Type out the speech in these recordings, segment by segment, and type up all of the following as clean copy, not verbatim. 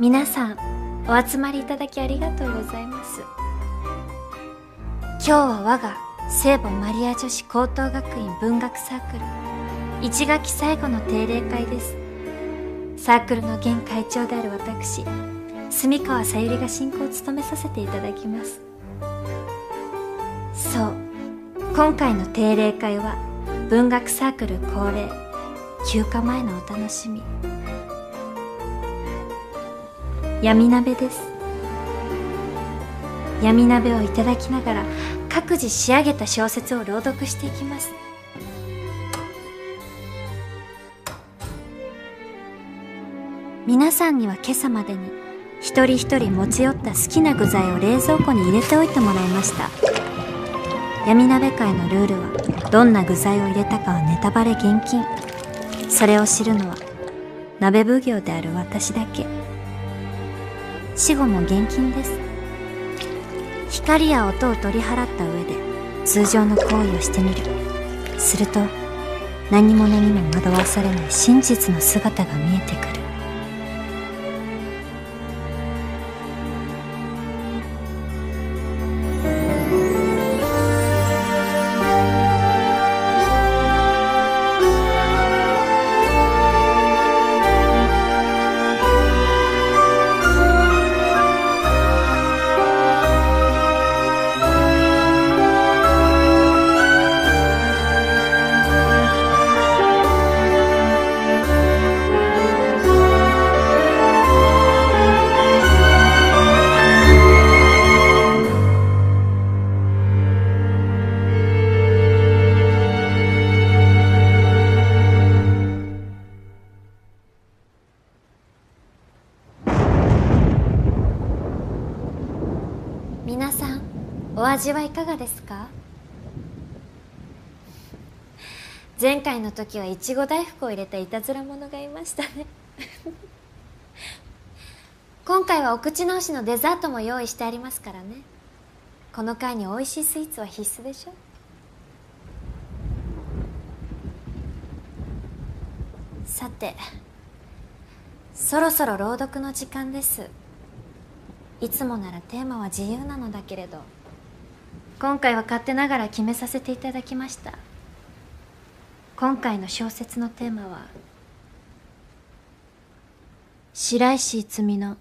皆さんお集まりいただきありがとうございます。今日は我が聖母マリア女子高等学院文学サークル1学期最後の定例会です。サークルの現会長である私住川さゆりが進行を務めさせていただきます。そう、今回の定例会は文学サークル恒例休暇前のお楽しみ闇鍋です。闇鍋をいただきながら各自仕上げた小説を朗読していきます。皆さんには今朝までに一人一人持ち寄った好きな具材を冷蔵庫に入れておいてもらいました。闇鍋会のルールはどんな具材を入れたかはネタバレ厳禁。それを知るのは鍋奉行である私だけ。死後も厳禁です。光や音を取り払った上で通常の行為をしてみる。すると何者にも惑わされない真実の姿が見えてくる。皆さんお味はいかがですか？前回の時はいちご大福を入れたいたずら者がいましたね今回はお口直しのデザートも用意してありますからね。この回に美味しいスイーツは必須でしょ。さてそろそろ朗読の時間です。いつもならテーマは自由なのだけれど今回は勝手ながら決めさせていただきました。今回の小説のテーマは白石逸の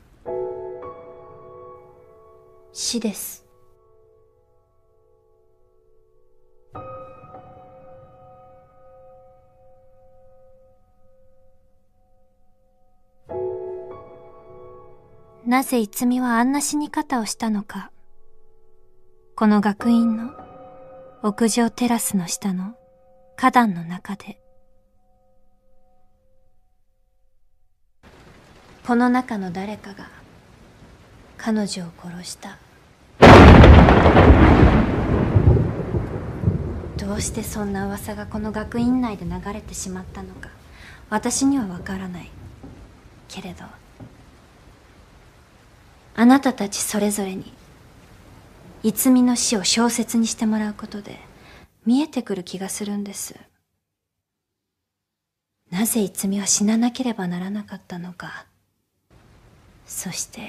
死です。なぜ逸はあんな死に方をしたのか。この学院の屋上テラスの下の花壇の中で、この中の誰かが彼女を殺した。どうしてそんな噂がこの学院内で流れてしまったのか私にはわからないけれど、あなたたちそれぞれに逸の死を小説にしてもらうことで見えてくる気がするんです。なぜ逸は死ななければならなかったのか、そして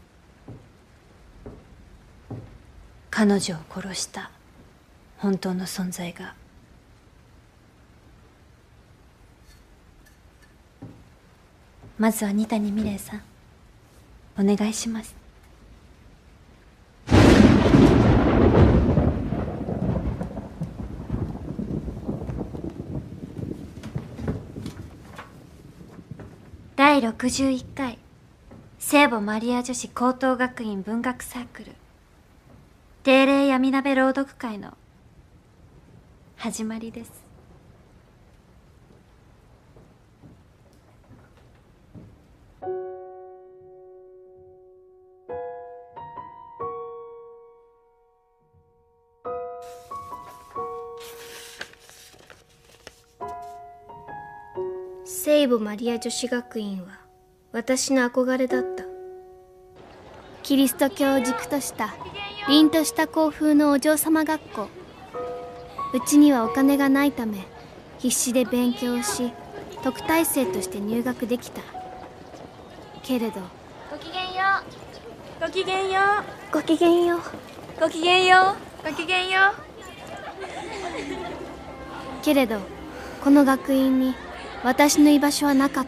彼女を殺した本当の存在が。まずは二谷美玲さんお願いします。第61回聖母マリア女子高等学院文学サークル定例闇鍋朗読会の始まりです。 聖母マリア女子学院は私の憧れだった。キリスト教を軸とした凛とした校風のお嬢様学校。うちにはお金がないため必死で勉強し特待生として入学できた。けれどごきげんよう。ごきげんよう。 ごきげんよう。 ごきげんよう。ごきげんよう。 けれどこの学院に私の居場所はなかった。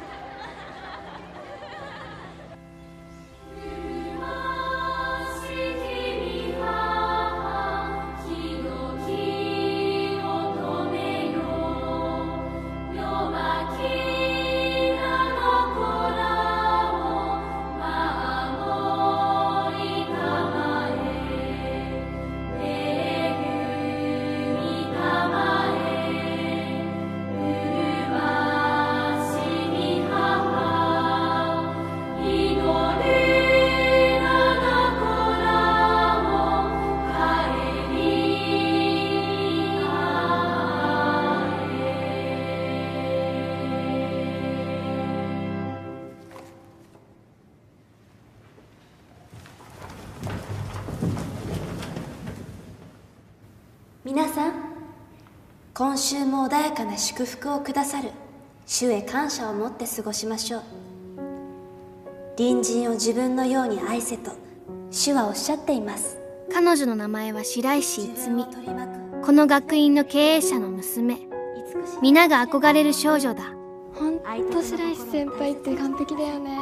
皆さん、今週も穏やかな祝福をくださる主へ感謝を持って過ごしましょう。隣人を自分のように愛せと主はおっしゃっています。 彼女の名前は白石逸美。この学院の経営者の娘。皆が憧れる少女だ。 ほんと白石先輩って完璧だよね。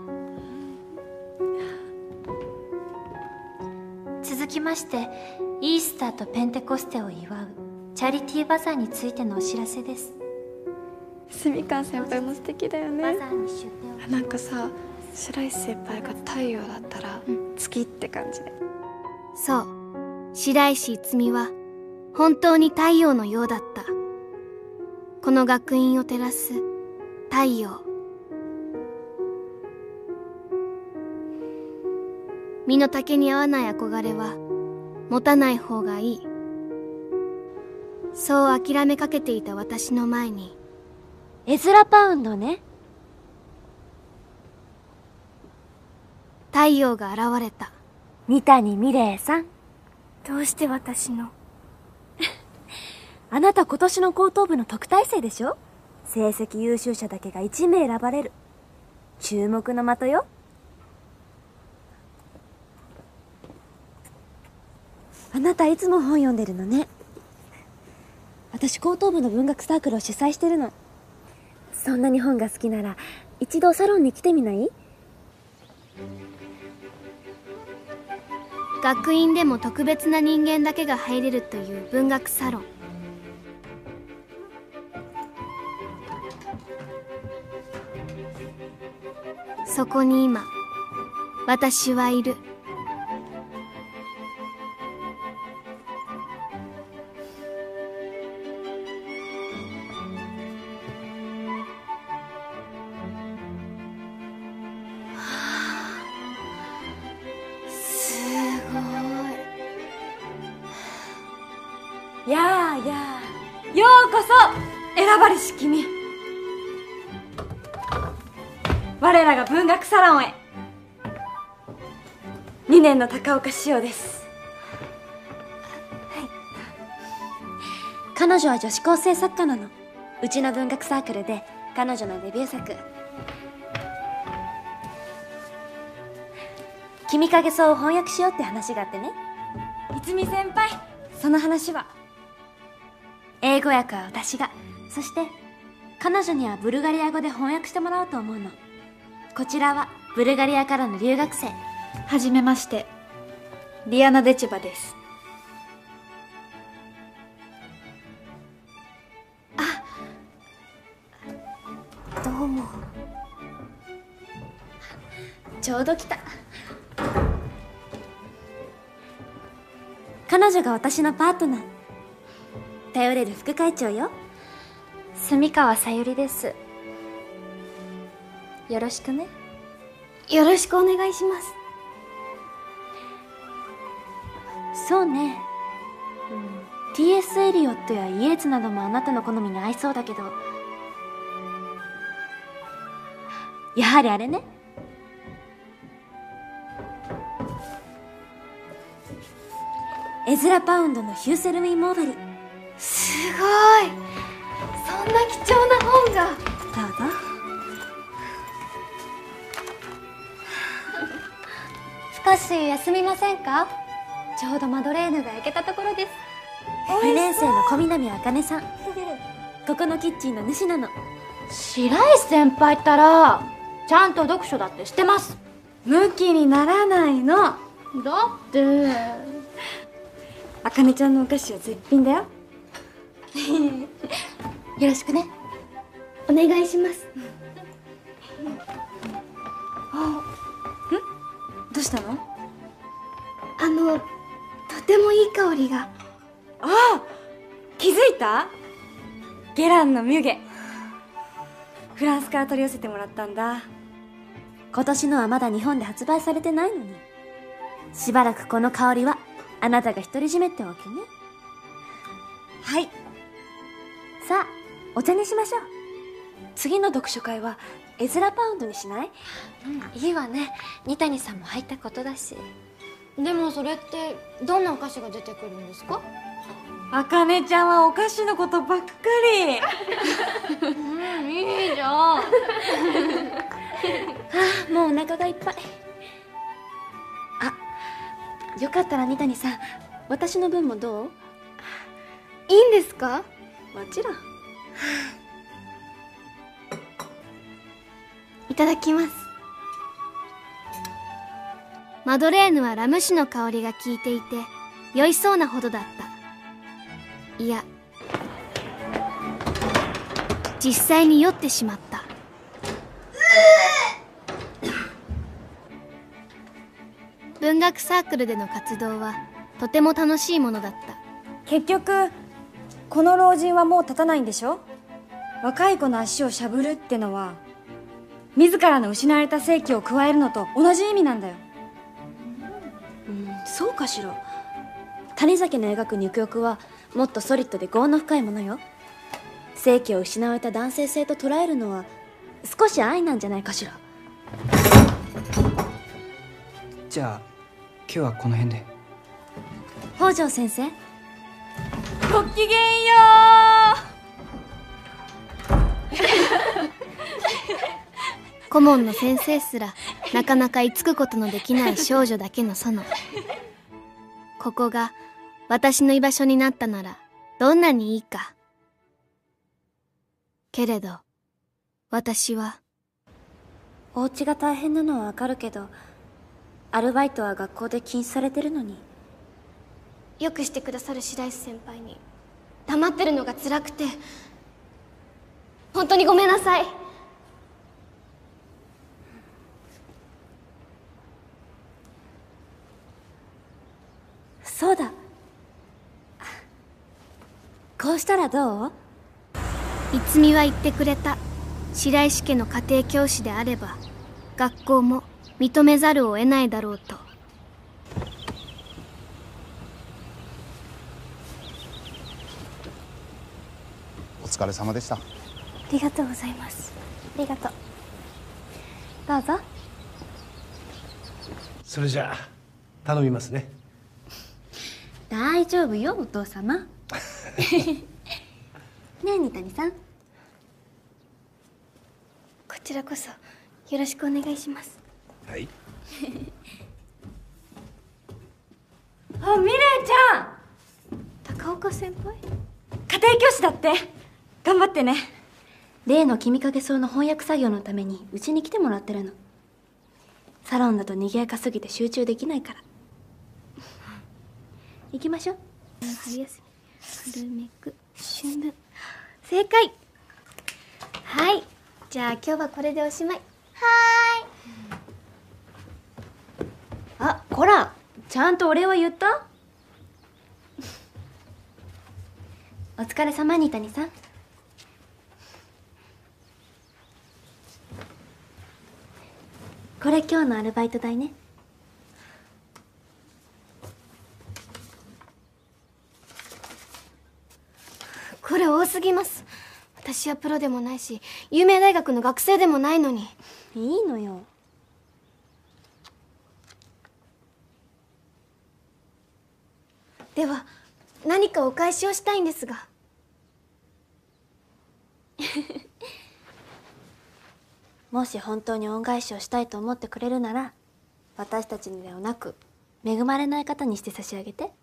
続きまして、イースターとペンテコステを祝うチャリティーバザーについてのお知らせです。 住川先輩も素敵だよね。 バザーに出店をなんかさ、白石先輩が太陽だったら月って感じで。 そう、白石逸美は本当に太陽のようだった。この学院を照らす太陽。身の丈に合わない憧れは持たない方がいい。そう諦めかけていた私の前にエズラパウンドね。 太陽が現れた。 三谷美玲さん、 どうして私の？ あなた今年の高等部の特待生でしょ。成績優秀者だけが1名選ばれる注目の的よ。あなたいつも本読んでるのね。私高等部の文学サークルを主催してるの。そんなに本が好きなら一度サロンに来てみない？ 学院でも特別な人間だけが入れるという文学サロン。そこに今私はいる。 やあやあ、ようこそ選ばれし君。我らが文学サロンへ。2年の高岡紫央です。はい。彼女は女子高生作家なの。うちの文学サークルで彼女のデビュー作「君影草」を翻訳しようって話があってね。逸美先輩、その話は英語訳は私が、そして彼女にはブルガリア語で翻訳してもらおうと思うの。こちらはブルガリアからの留学生。 はじめまして、リアナ・デチェバです。 どうも。ちょうど来た。彼女が私のパートナー、頼れる副会長よ。住川さゆりです。よろしくね。 よろしくお願いします。 そうね、T.S. エリオットやイエーツなどもあなたの好みに合いそうだけど、やはりあれね。エズラ・パウンドのヒューセルウィン・モードリー。 すごい、そんな貴重な本が。 どうぞ。 少し休みませんか？ちょうどマドレーヌが焼けたところです。2年生の小南あかねさんここのキッチンの主なの。 白石先輩ったらちゃんと読書だってしてます。ムキにならないの。だってあかねちゃんのお菓子は絶品だよ。よろしくね。 お願いします。 どうしたの？ とてもいい香りが。 ああ、気づいた？ゲランのミュゲ、フランスから取り寄せてもらったんだ。 今年のはまだ日本で発売されてないのに、しばらくこの香りはあなたが独り占めってわけね。 はい。 さあお茶にしましょう。次の読書会はエズラパウンドにしない？いいわね。二谷さんも入ったことだし。 でもそれってどんなお菓子が出てくるんですか？ あかねちゃんはお菓子のことばっかり。 いいじゃん。 もうお腹がいっぱい。あ、よかったら二谷さん、私の分もどう？ いいんですか？ もちろん。 いただきます。マドレーヌはラム酒の香りが効いていて酔いそうなほどだった。いや、実際に酔ってしまった。文学サークルでの活動はとても楽しいものだった。 結局この老人はもう立たないんでしょ？若い子の足をしゃぶるってのは自らの失われた生気を加えるのと同じ意味なんだよ。 そうかしら。谷崎の描く肉欲はもっとソリッドで業の深いものよ。生気を失われた男性性と捉えるのは少し愛なんじゃないかしら。 じゃあ今日はこの辺で。 北条先生、 ごきげんよ顧問の先生すらなかなか居つくことのできない少女だけの園。ここが私の居場所になったならどんなにいいか。けれど私はお家が大変なのはわかるけど、アルバイトは学校で禁止されてるのに。 よくしてくださる白石先輩に黙ってるのが辛くて本当にごめんなさい。 そうだ、こうしたらどう？ 逸は言ってくれた。白石家の家庭教師であれば学校も認めざるを得ないだろうと。 お疲れ様でした。 ありがとうございます。ありがとう。どうぞ。 それじゃあ頼みますね。 大丈夫よお父様。ねえ二谷さん、 こちらこそよろしくお願いします。 はい。 あ、ミレイちゃん、 高岡先輩？ 家庭教師だって。頑張ってね。 例の君影草の翻訳作業のためにうちに来てもらってるの。サロンだと賑やかすぎて集中できないから。行きましょう。 春休み、春めく、春分。正解。はい、じゃあ今日はこれでおしまい。 あ、こら、ちゃんとお礼は言った？お疲れ様、二谷さん。これ今日のアルバイト代ね。 これ多すぎます。私はプロでもないし有名大学の学生でもないのに。 いいのよ。 では何かお返しをしたいんですが。 もし本当に恩返しをしたいと思ってくれるなら、 私たちにではなく恵まれない方にして差し上げて。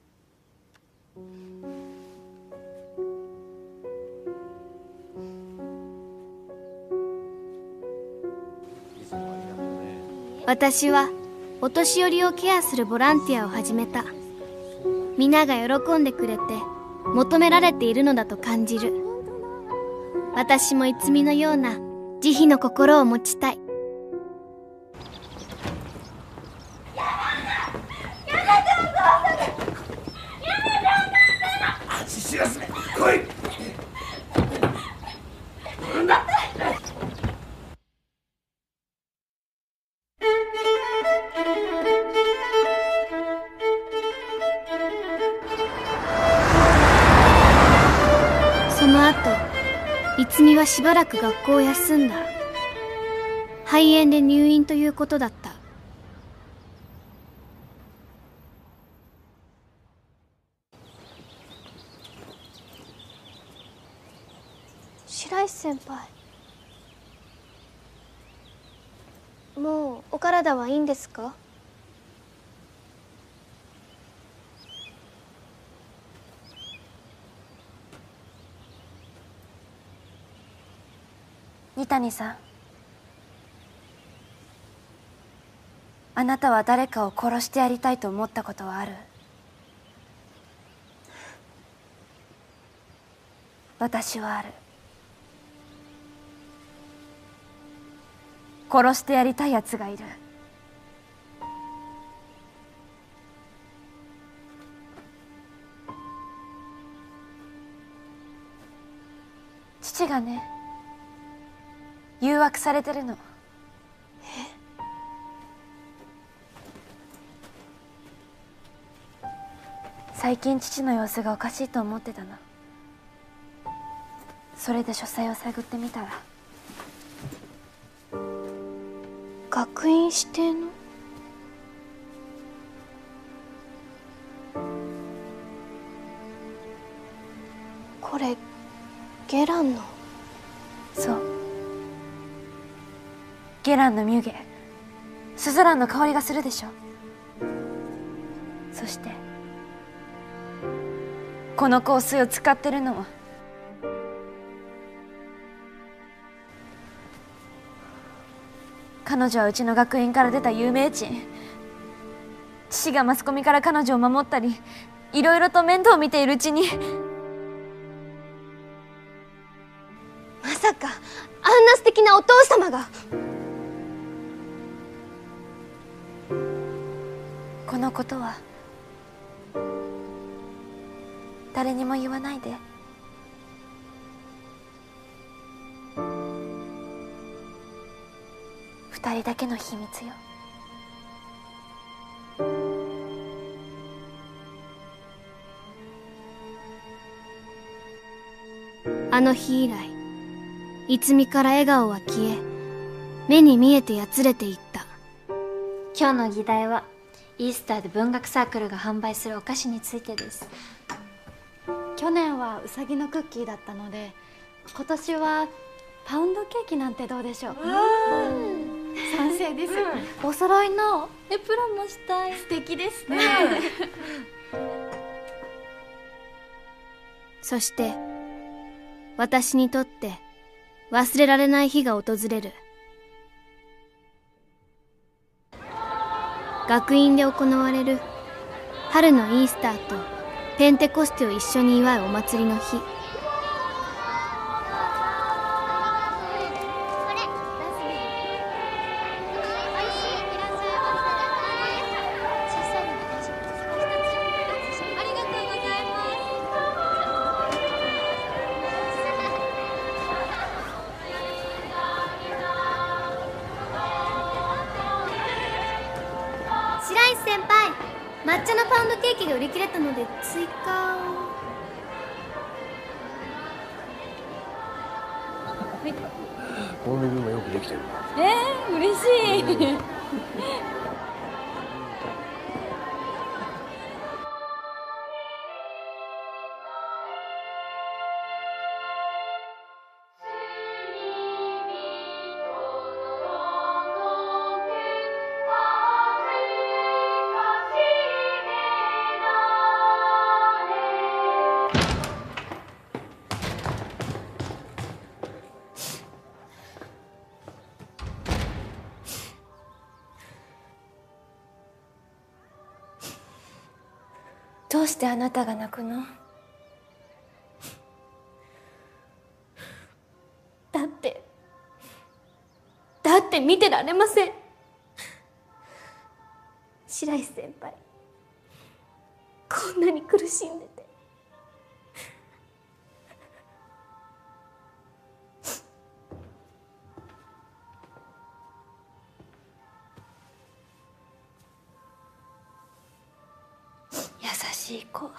私はお年寄りをケアするボランティアを始めた。皆が喜んでくれて求められているのだと感じる。私もItsumiのような慈悲の心を持ちたい。 来い。 その後、Itsumiはしばらく学校を休んだ。肺炎で入院ということだった。 白石先輩、もうお体はいいんですか？ 二谷さん、あなたは誰かを殺してやりたいと思ったことはある？私はある。殺してやりたいやつがいる。父がね、誘惑されてるの。最近父の様子がおかしいと思ってたの。それで書斎を探ってみたら、 学院指定の？これゲランの？ そう、ゲランのミュゲ、スズランの香りがするでしょ。そしてこの香水を使ってるのは彼女はうちの学院から出た有名人。父がマスコミから彼女を守ったり、いろいろと面倒を見ているうちに。 まさかあんな素敵なお父様が。 このことは誰にも言わないで。二人だけの秘密よ。 あの日以来、Itsumiから笑顔は消え、目に見えてやつれていった。 今日の議題はイースターで文学サークルが販売するお菓子についてです。 去年はウサギのクッキーだったので、今年はパウンドケーキなんてどうでしょう。賛成です。お揃いのエプロンもしたい。素敵ですね。 そして私にとって忘れられない日が訪れる。学院で行われる春のイースターとペンテコステを一緒に祝うお祭りの日。白石先輩、抹茶のパウンドケーキが売り切れたので追加を。 この部分がよくできてる。 嬉しい。 どうしてあなたが泣くの？ だって見てられません。白石先輩、こんなに苦しんでて。 優しい子。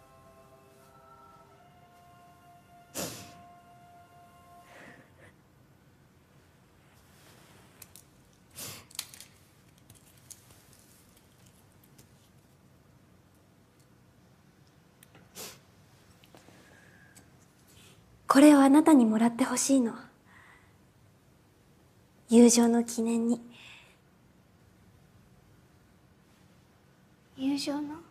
これをあなたにもらってほしいの。友情の記念に。 友情の？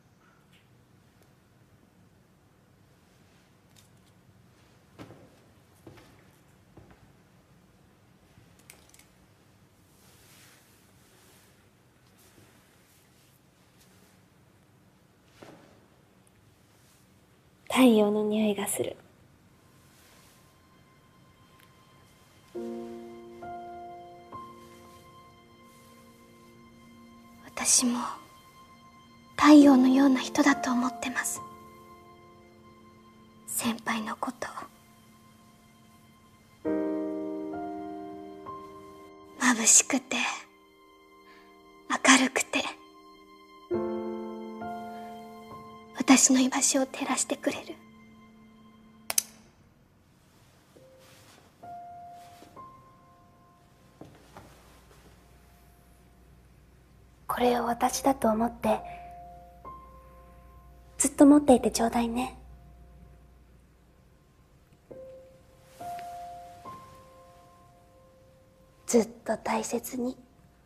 太陽の匂いがする。 私も太陽のような人だと思ってます。先輩のこと。眩しくて明るくて、私の居場所を照らしてくれる。 これを私だと思ってずっと持っていてちょうだいね。ずっと大切に。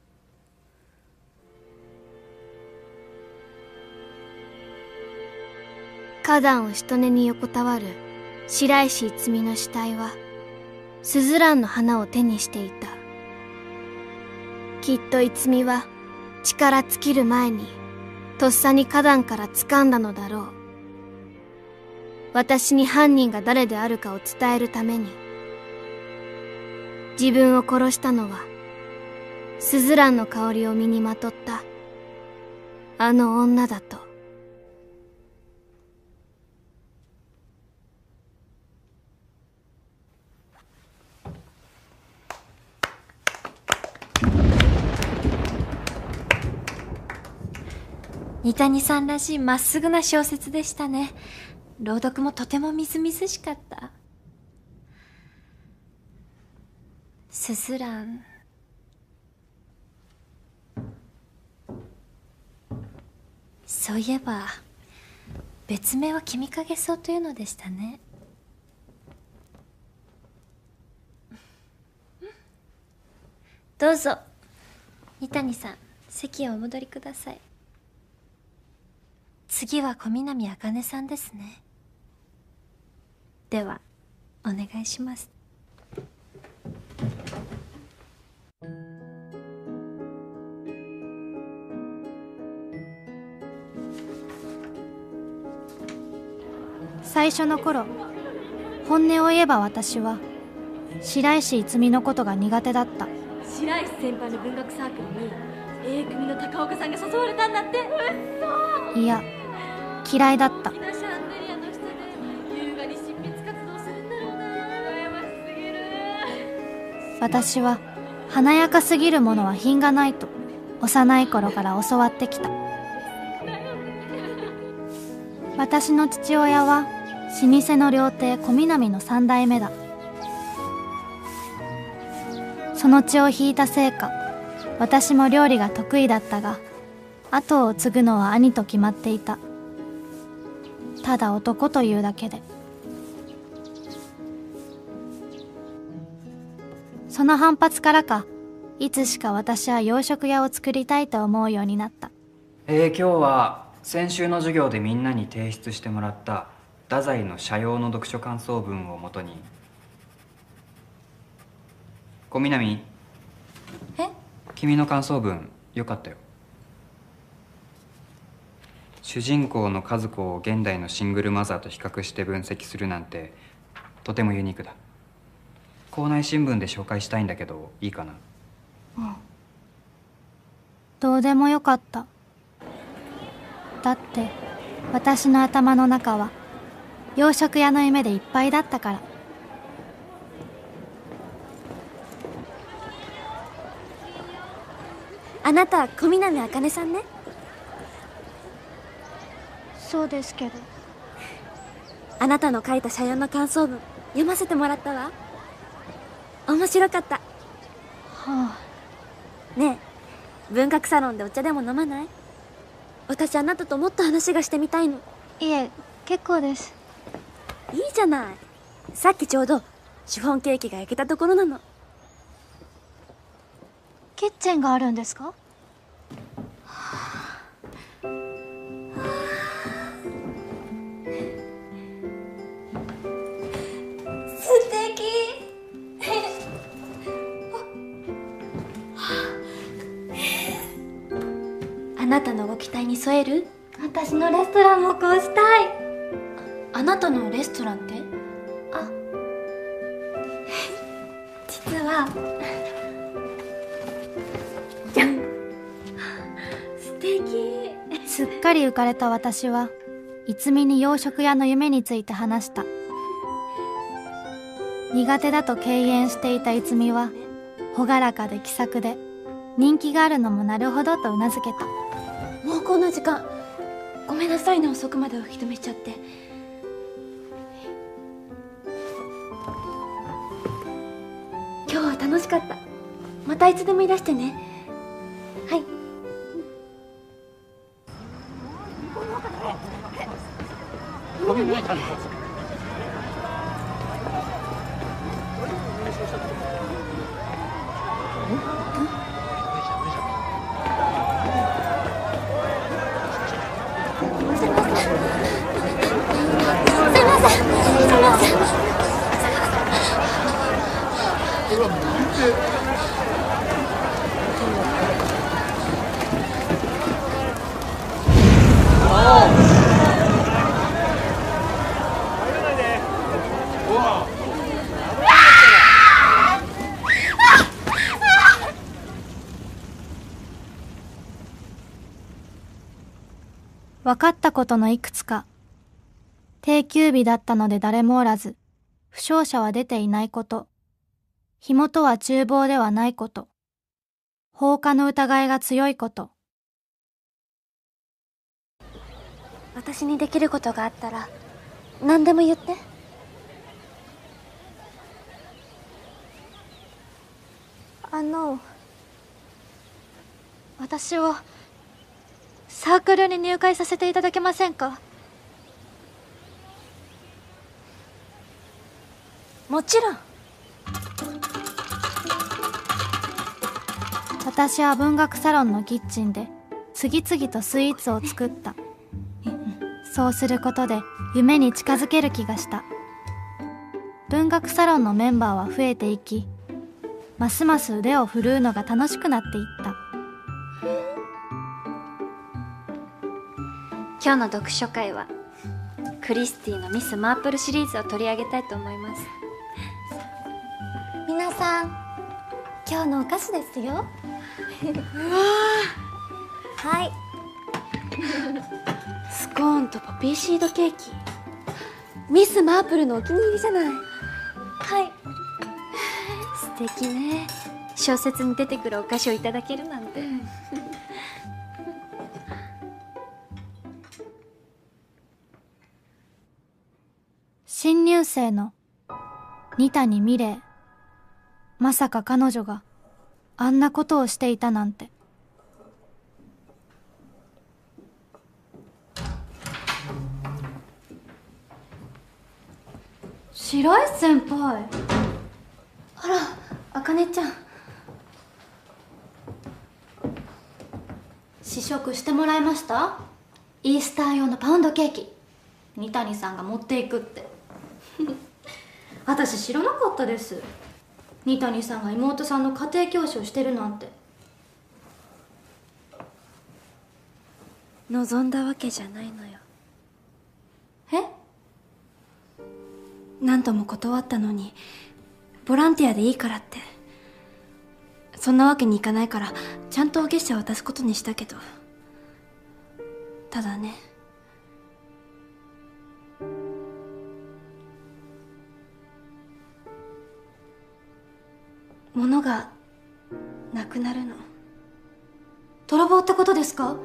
花壇をしとねに横たわる白石逸美の死体はスズランの花を手にしていた。きっと逸美は力尽きる前にとっさに花壇から掴んだのだろう。私に犯人が誰であるかを伝えるために。自分を殺したのはスズランの香りを身にまとったあの女だと。 二谷さんらしいまっすぐな小説でしたね。朗読もとてもみずみずしかった。スズラン。そういえば別名は君影草というのでしたね。どうぞ二谷さん、席へお戻りください。次は小南茜さんですね。ではお願いします。 最初の頃、本音を言えば私は白石逸美のことが苦手だった。 白石先輩の文学サークルに A 組の高岡さんが誘われたんだって。うっそ。 いや、嫌いだった。 シャンデリアの下で優雅に執筆活動するんだろうな。羨ましすぎる。 私は華やかすぎるものは品がないと幼い頃から教わってきた。私の父親は老舗の料亭小南の3代目だ。その血を引いたせいか、私も料理が得意だったが、後を継ぐのは兄と決まっていた。ただ男というだけで。その反発からか、いつしか私は洋食屋を作りたいと思うようになった。 今日は先週の授業でみんなに提出してもらった太宰の社用の読書感想文をもとに。小南。君の感想文よかったよ。 主人公の和子を現代のシングルマザーと比較して分析するなんてとてもユニークだ。校内新聞で紹介したいんだけどいいかな？ どうでもよかった。だって私の頭の中は洋食屋の夢でいっぱいだったから。 あなた小南茜さんね。 そうですけど。 あなたの書いた社用の感想文読ませてもらったわ。面白かった。 はあ。 ねえ、文学サロンでお茶でも飲まない？私あなたともっと話がしてみたいの。 いえ、結構です。 いいじゃない。さっきちょうどシフォンケーキが焼けたところなの。 キッチンがあるんですか？ 素敵。あなたのご期待に添える？ 私のレストランもこうしたい。 あなたのレストランって？ あ、実はじゃん。素敵。 すっかり浮かれた私は逸見に洋食屋の夢について話した。苦手だと敬遠していた逸見は朗らかで気さくで人気があるのもなるほどとうなずけた。 もうこんな時間。ごめんなさいね、遅くまでお引き止めしちゃって。今日は楽しかった。またいつでもいらしてね。はい。 分かったことのいくつか。定休日だったので誰もおらず、負傷者は出ていないこと、火元は厨房ではないこと、放火の疑いが強いこと。 私にできることがあったら何でも言って。 私をサークルに入会させていただけませんか？ もちろん。 私は文学サロンのキッチンで次々とスイーツを作った。そうすることで夢に近づける気がした。文学サロンのメンバーは増えていき、ますます腕を振るうのが楽しくなっていった。 今日の読書会はクリスティのミス・マープルシリーズを取り上げたいと思います。 皆さん、今日のお菓子ですよ。はい。 スコーンとポピーシードケーキ。ミス・マープルのお気に入りじゃない。 はい。 素敵ね。小説に出てくるお菓子をいただけるなんて。 新入生の二谷美玲。まさか彼女があんなことをしていたなんて。 白石先輩。 あら、茜ちゃん。 試食してもらいました？イースター用のパウンドケーキ。二谷さんが持っていくって。私知らなかったです。二谷さんが妹さんの家庭教師をしてるなんて。 望んだわけじゃないのよ。 え？ 何度も断ったのに、ボランティアでいいからって。そんなわけにいかないから、ちゃんと月謝を渡すことにしたけど。ただね、物がなくなるの。 泥棒ってことですか？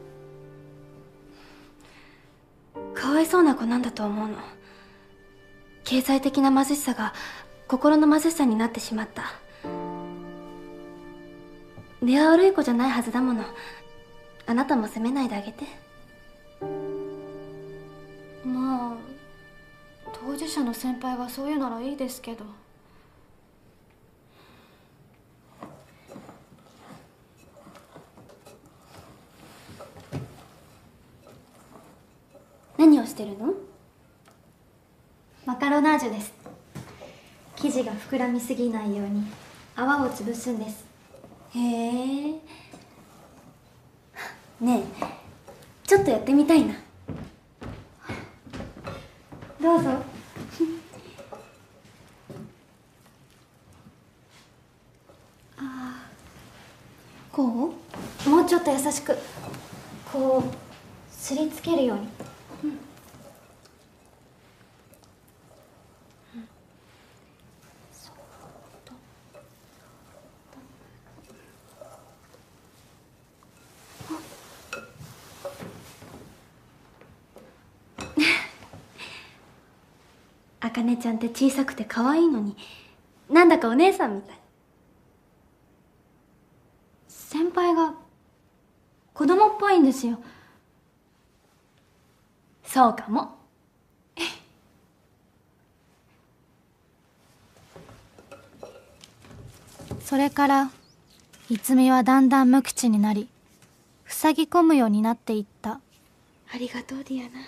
かわいそうな子なんだと思うの。経済的な貧しさが心の貧しさになってしまった。根は悪い子じゃないはずだもの。あなたも責めないであげて。 まあ当事者の先輩がそう言うならいいですけど。 何をしてるの？ マカロナージュです。生地が膨らみすぎないように泡を潰すんです。 へえ。ねえ、ちょっとやってみたいな。 どうぞ。 こう？ もうちょっと優しく、こうすりつけるように。 あかねちゃんって小さくて可愛いのに、なんだかお姉さんみたい。 先輩が子供っぽいんですよ。 そうかも。 それから逸はだんだん無口になり、塞ぎ込むようになっていった。 ありがとうディアナ。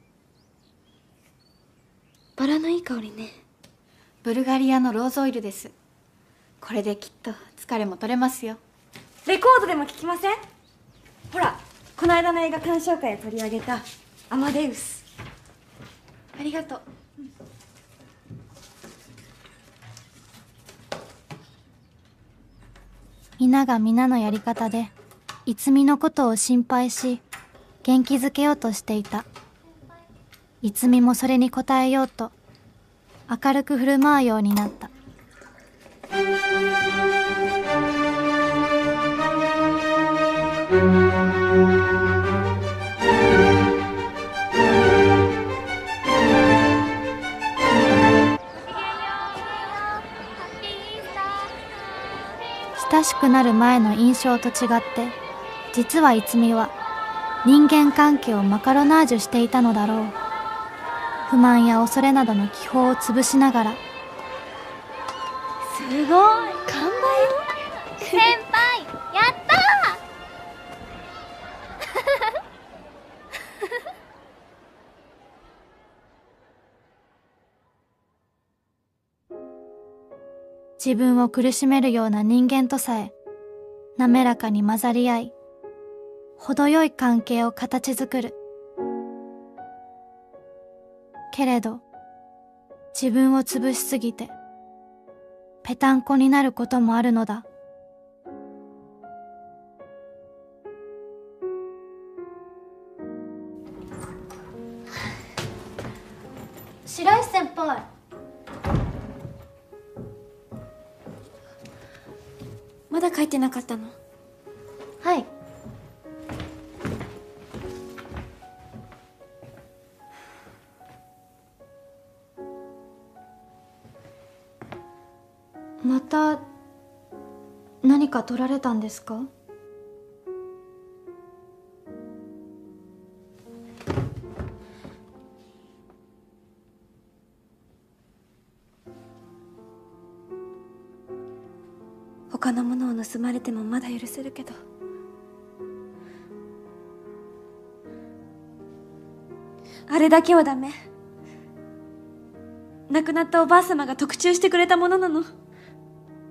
バラのいい香りね。 ブルガリアのローズオイルです。これできっと疲れも取れますよ。 レコードでも聴きません？ほら、この間の映画鑑賞会で取り上げたアマデウス。ありがとう。 皆が皆のやり方で逸のことを心配し元気づけようとしていた。逸もそれに応えようと明るく振る舞うようになった。親しくなる前の印象と違って実は逸は人間関係をマカロナージュしていたのだろう。不満や恐れなどの気泡を潰しながら。 すごい、完売。 先輩やった自分を苦しめるような人間とさえ滑らかに混ざり合い、程よい関係を形作る。けれど自分を潰しすぎてぺたんこになることもあるのだ。 白石先輩。まだ帰ってなかったの？ はい。また何か取られたんですか？ 他のものを盗まれてもまだ許せるけど、あれだけはダメ。亡くなったおばあ様が特注してくれたものなの。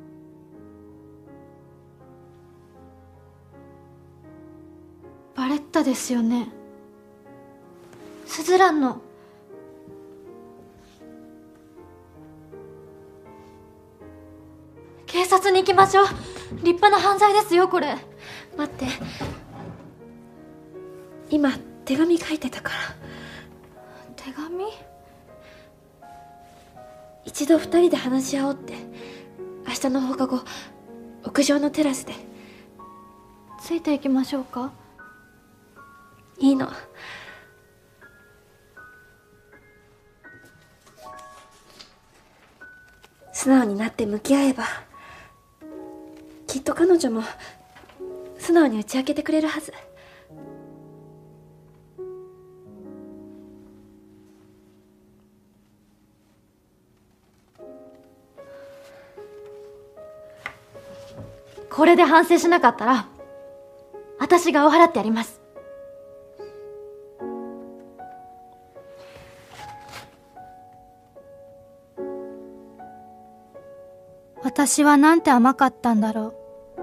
バレッタしたですよね。スズランの。警察に行きましょう。立派な犯罪ですよ、これ。 待って、今手紙書いてたから。 手紙？ 一度二人で話し合おうって。明日の放課後、屋上のテラスで。 ついていきましょうか？ いいの。素直になって向き合えば、きっと彼女も素直に打ち明けてくれるはず。 これで反省しなかったら私が追い払ってやります。 私はなんて甘かったんだろ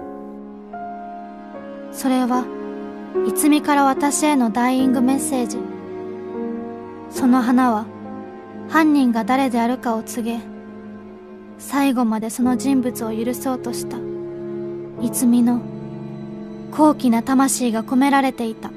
う。それは、いつみから私へのダイイングメッセージ。その花は、犯人が誰であるかを告げ、最後までその人物を許そうとした、いつみの高貴な魂が込められていた。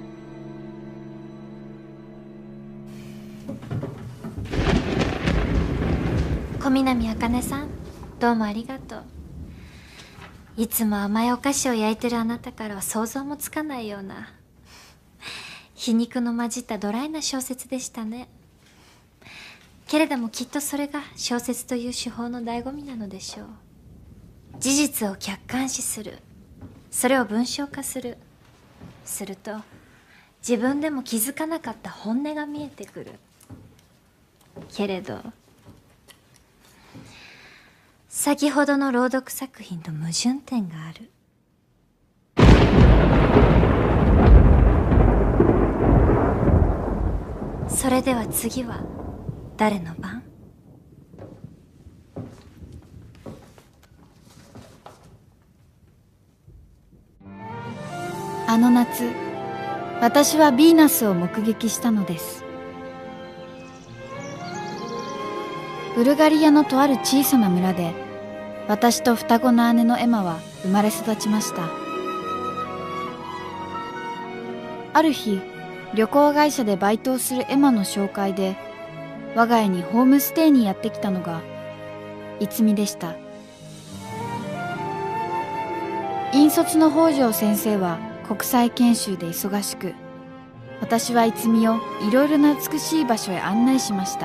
小南茜さん、どうもありがとう。いつも甘いお菓子を焼いてるあなたからは想像もつかないような皮肉の混じったドライな小説でしたね。けれどもきっとそれが小説という手法の醍醐味なのでしょう。事実を客観視する、それを文章化する。すると自分でも気づかなかった本音が見えてくる。けれど先ほどの朗読作品と矛盾点がある。それでは次は誰の番？ あの夏、私はヴィーナスを目撃したのです。ブルガリアのとある小さな村で、私と双子の姉のエマは生まれ育ちました。ある日、旅行会社でバイトをするエマの紹介で、我が家にホームステイにやってきたのが、いつみでした。引率の北条先生は国際研修で忙しく、私はいつみをいろいろな美しい場所へ案内しました。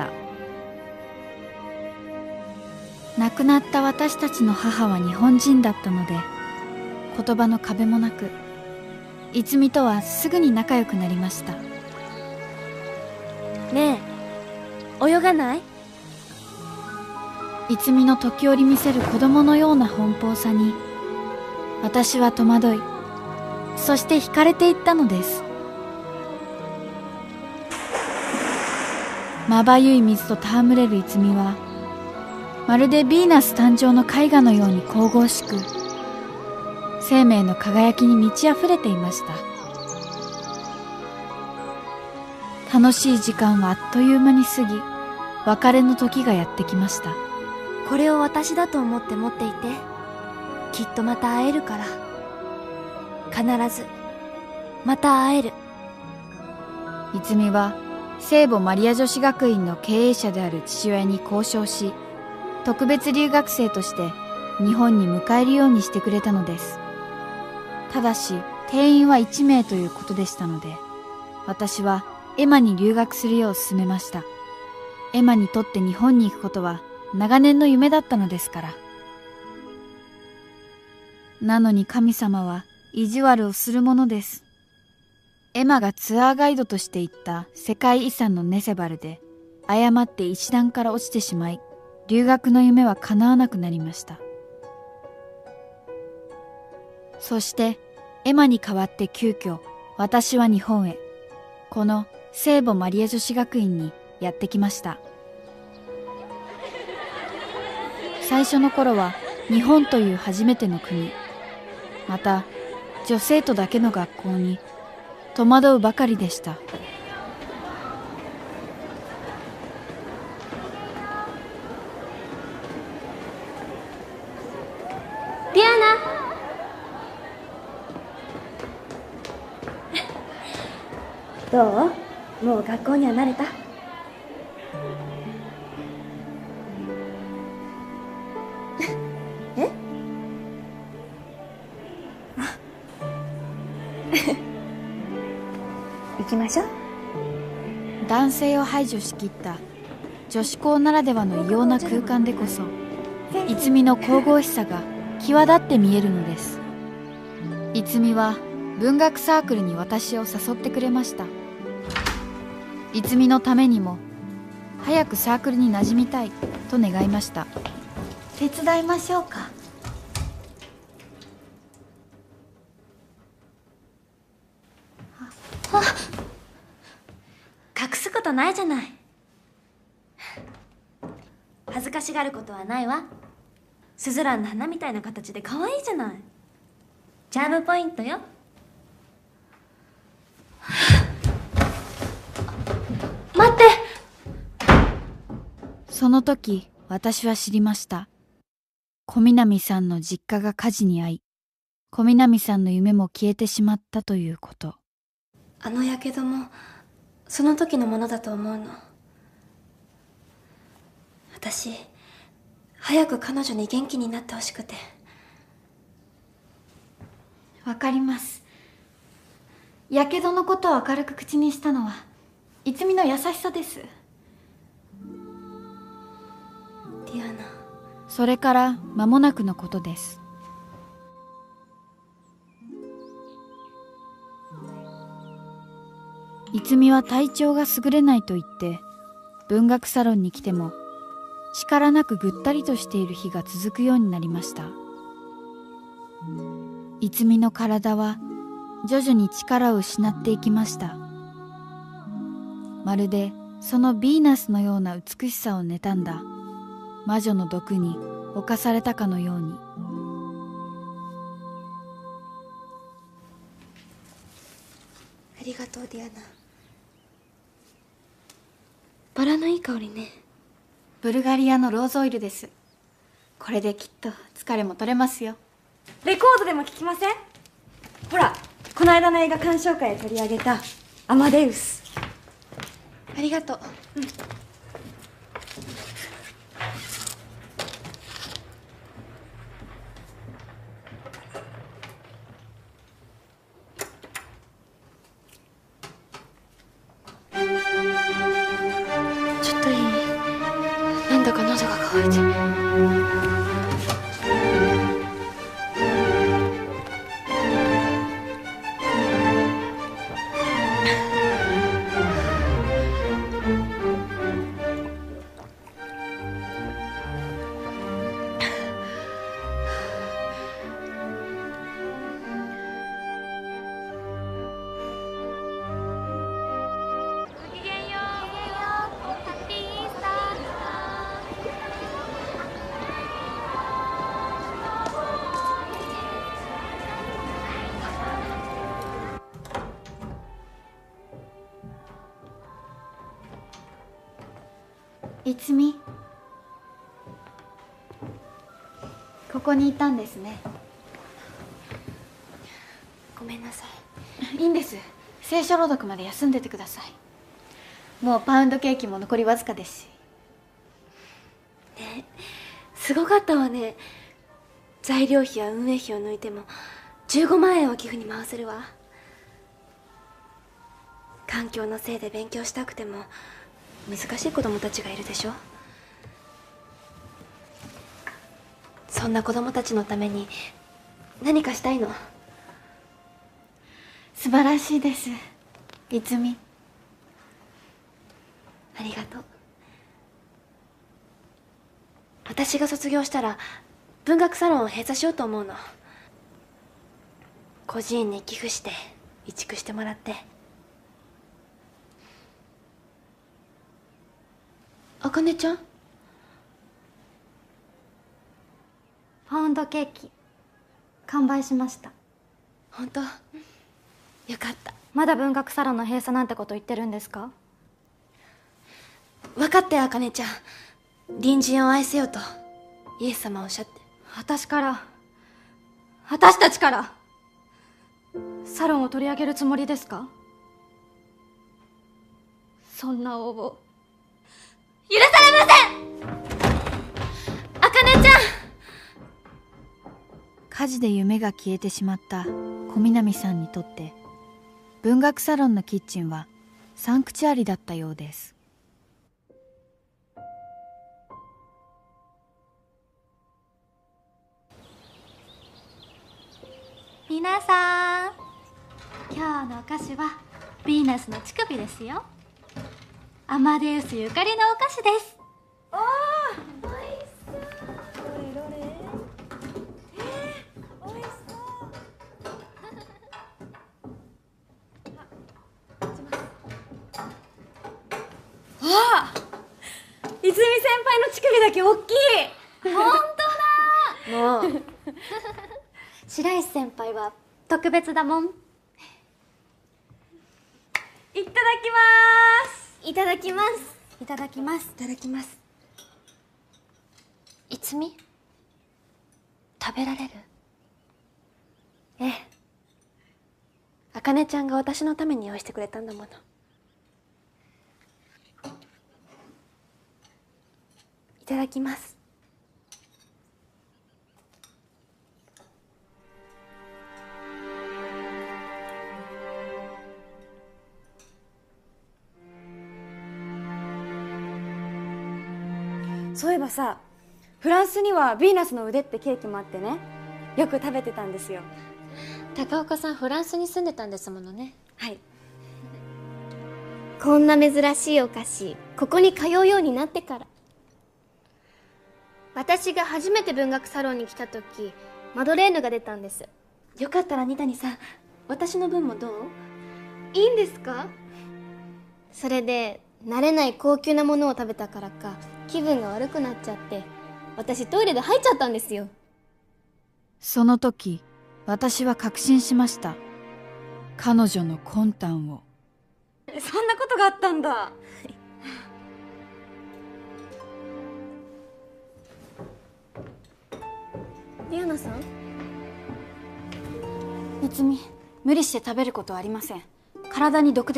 亡くなった私たちの母は日本人だったので、言葉の壁もなく、いつみとはすぐに仲良くなりました。 ねえ、泳がない？ いつみの時折見せる子供のような奔放さに、私は戸惑い、そして惹かれていったのです。まばゆい水と戯れるいつみは、まるでヴィーナス誕生の絵画のように神々しく、生命の輝きに満ち溢れていました。楽しい時間はあっという間に過ぎ、別れの時がやってきました。 これを私だと思って持っていて。きっとまた会えるから。必ずまた会える。 いつみは聖母マリア女子学院の経営者である父親に交渉し、特別留学生として日本に迎えるようにしてくれたのです。ただし定員は1名ということでしたので、私はエマに留学するよう勧めました。エマにとって日本に行くことは長年の夢だったのですから。なのに神様は意地悪をするものです。エマがツアーガイドとして行った世界遺産のネセバルで、誤って石段から落ちてしまい、留学の夢は叶わなくなりました。そしてエマに代わって急遽私は日本へ、この聖母マリア女子学院にやってきました。最初の頃は日本という初めての国、また女生徒だけの学校に戸惑うばかりでした。 ディアナ。 どう？もう学校には慣れた？え？行きましょう。 男性を排除しきった女子校ならではの異様な空間でこそ、逸の神々しさが際立って見えるのです。逸は文学サークルに私を誘ってくれました。逸のためにも早くサークルに馴染みたいと願いました。 手伝いましょうか。隠すことないじゃない。恥ずかしがることはないわ。スズランの花みたいな形で可愛いじゃない。チャームポイントよ。待って。 その時私は知りました。小南さんの実家が火事に遭い、小南さんの夢も消えてしまったということ。 あのやけどもその時のものだと思うの。私早く彼女に元気になってほしくて。わかります。やけどのことを明るく口にしたのは逸の優しさです。ディアナ。 それから間もなくのことです。逸は体調が優れないと言って文学サロンに来ても力なくぐったりとしている日が続くようになりました。逸の体は徐々に力を失っていきました。まるでそのヴィーナスのような美しさを妬んだ魔女の毒に侵されたかのように。 ありがとうディアナ。バラのいい香りね。ブルガリアのローズオイルです。これできっと疲れも取れますよ。レコードでも聴きません？ほら、この間の映画鑑賞会で取り上げたアマデウス。ありがとう。ちょっといい？なんだか喉が渇いて。逸ここにいたんですね。ごめんなさい。いいんです。聖書朗読まで休んでてください。もうパウンドケーキも残りわずかですし。ね、すごかったわね。材料費や運営費を抜いても15万円は寄付に回せるわ。環境のせいで勉強したくても難しい子供たちがいるでしょ。そんな子供たちのために何かしたいの。素晴らしいです、逸。ありがとう。私が卒業したら文学サロンを閉鎖しようと思うの。孤児院に寄付して移築してもらって。あかねちゃん？パウンドケーキ完売しました。本当？よかった。 まだ文学サロンの閉鎖なんてこと言ってるんですか？ 分かったよ、茜ちゃん。隣人を愛せよとイエス様おっしゃって。 私たちからサロンを取り上げるつもりですか？そんな応募許されません。 茜ちゃん。 火事で夢が消えてしまった小南さんにとって文学サロンのキッチンはサンクチュアリだったようです。 皆さん、今日のお菓子はヴィーナスの乳首ですよ。アマデウスゆかりのお菓子です。 おー、おいしそう。どれどれ。おいしそう。あ、泉先輩の乳首だけ大きい。 本当だ。もう白石先輩は特別だもん。いただきます。 いただきます。 いただきます。 いただきます。いつみ、食べられる？ええ。茜ちゃんが私のために用意してくれたんだもの。いただきます。 そういえばさ、フランスにはヴィーナスの腕ってケーキもあってね、よく食べてたんですよ。 高岡さん、フランスに住んでたんですものね。 はい。 こんな珍しいお菓子、ここに通うようになってから。私が初めて文学サロンに来た時、マドレーヌが出たんです。 よかったら二谷さん、私の分もどう？ いいんですか？それで慣れない高級なものを食べたからか気分が悪くなっちゃって、私トイレで吐いちゃったんですよ。 その時私は確信しました。彼女の魂胆を。 そんなことがあったんだ。 ディアナさん？ 逸美、無理して食べることはありません。体に毒です。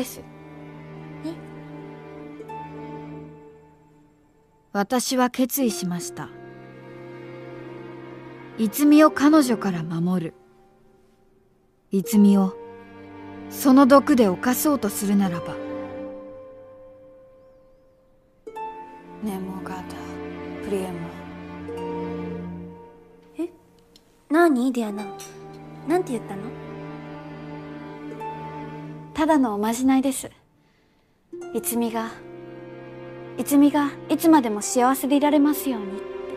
私は決意しました。逸美を彼女から守る。逸美をその毒で侵そうとするならば。 ネモガダプリエモ。 え、何ディアナ、なんて言ったの？ ただのおまじないです。逸美がいつまでも幸せでいられますように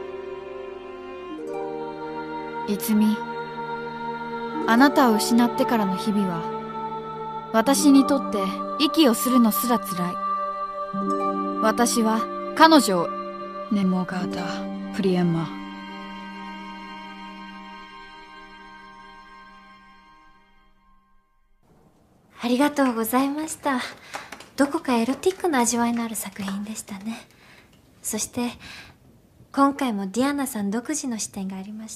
って。 逸美、あなたを失ってからの日々は私にとって息をするのすらつらい。私は彼女をネモガダプリエマ。 ありがとうございました。どこかエロティックな味わいのある作品でしたね。そして今回もディアナさん独自の視点がありました。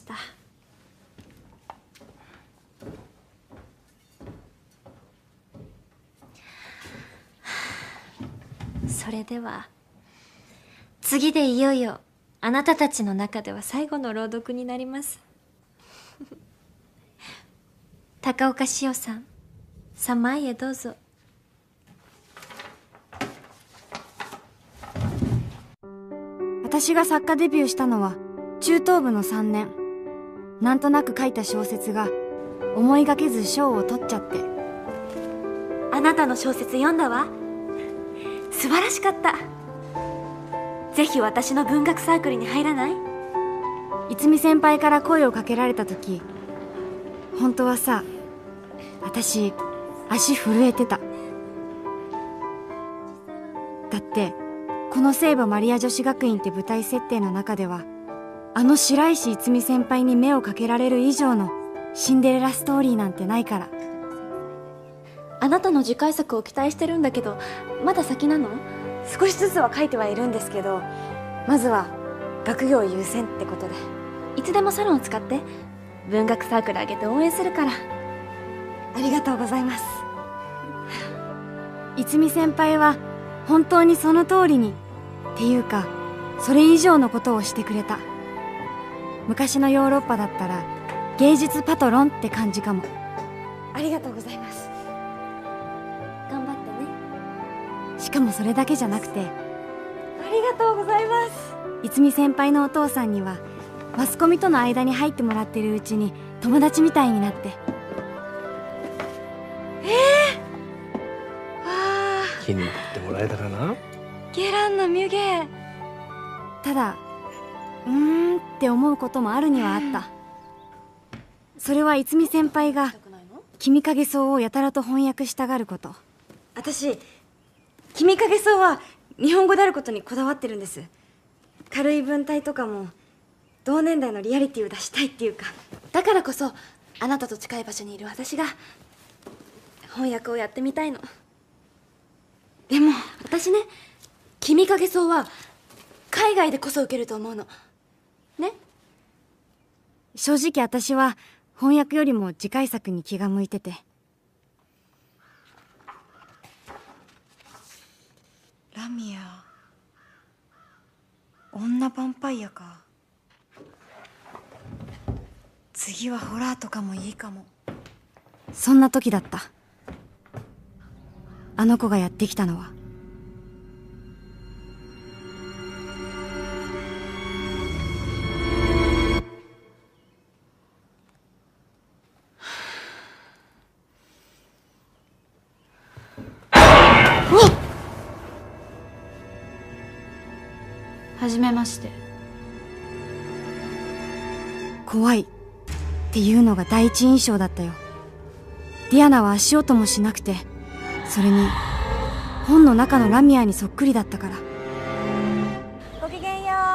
それでは次でいよいよあなたたちの中では最後の朗読になります。高岡しおさん、3枚へどうぞ。 私が作家デビューしたのは中等部の3年。なんとなく書いた小説が思いがけず賞を取っちゃって。 あなたの小説読んだわ。素晴らしかった。ぜひ私の文学サークルに入らない？ 逸美先輩から声をかけられた時、本当はさ、私足震えてた。だってこの聖母マリア女子学院って舞台設定の中では、あの白石逸美先輩に目をかけられる以上のシンデレラストーリーなんてないから。 あなたの次回作を期待してるんだけど、まだ先なの？少しずつは書いてはいるんですけど、まずは学業優先ってことで。いつでもサロンを使って、文学サークルあげて応援するから。ありがとうございます。 逸先輩は本当にその通りにっていうか、それ以上のことをしてくれた。昔のヨーロッパだったら芸術パトロンって感じかも。 ありがとうございます。頑張ってね。 しかもそれだけじゃなくて、 ありがとうございます。 逸先輩のお父さんにはマスコミとの間に入ってもらってるうちに友達みたいになって。 気に入ってもらえたかな。 ゲランのミュゲ。 ただって思うこともあるにはあった。それは逸先輩が君影草をやたらと翻訳したがること。 私、君影草は日本語であることにこだわってるんです。軽い文体とかも同年代のリアリティを出したいっていうか、だからこそあなたと近い場所にいる私が翻訳をやってみたいの。でも私ね、君影草は海外でこそ受けると思うのね。 正直私は翻訳よりも次回作に気が向いてて。 ラミア、女ヴァンパイアか。次はホラーとかもいいかも。 そんな時だった。あの子がやってきたのは、 はじめまして。 怖いっていうのが第一印象だったよ。ディアナは足音もしなくて、それに本の中のラミアにそっくりだったから。 ごきげんよう。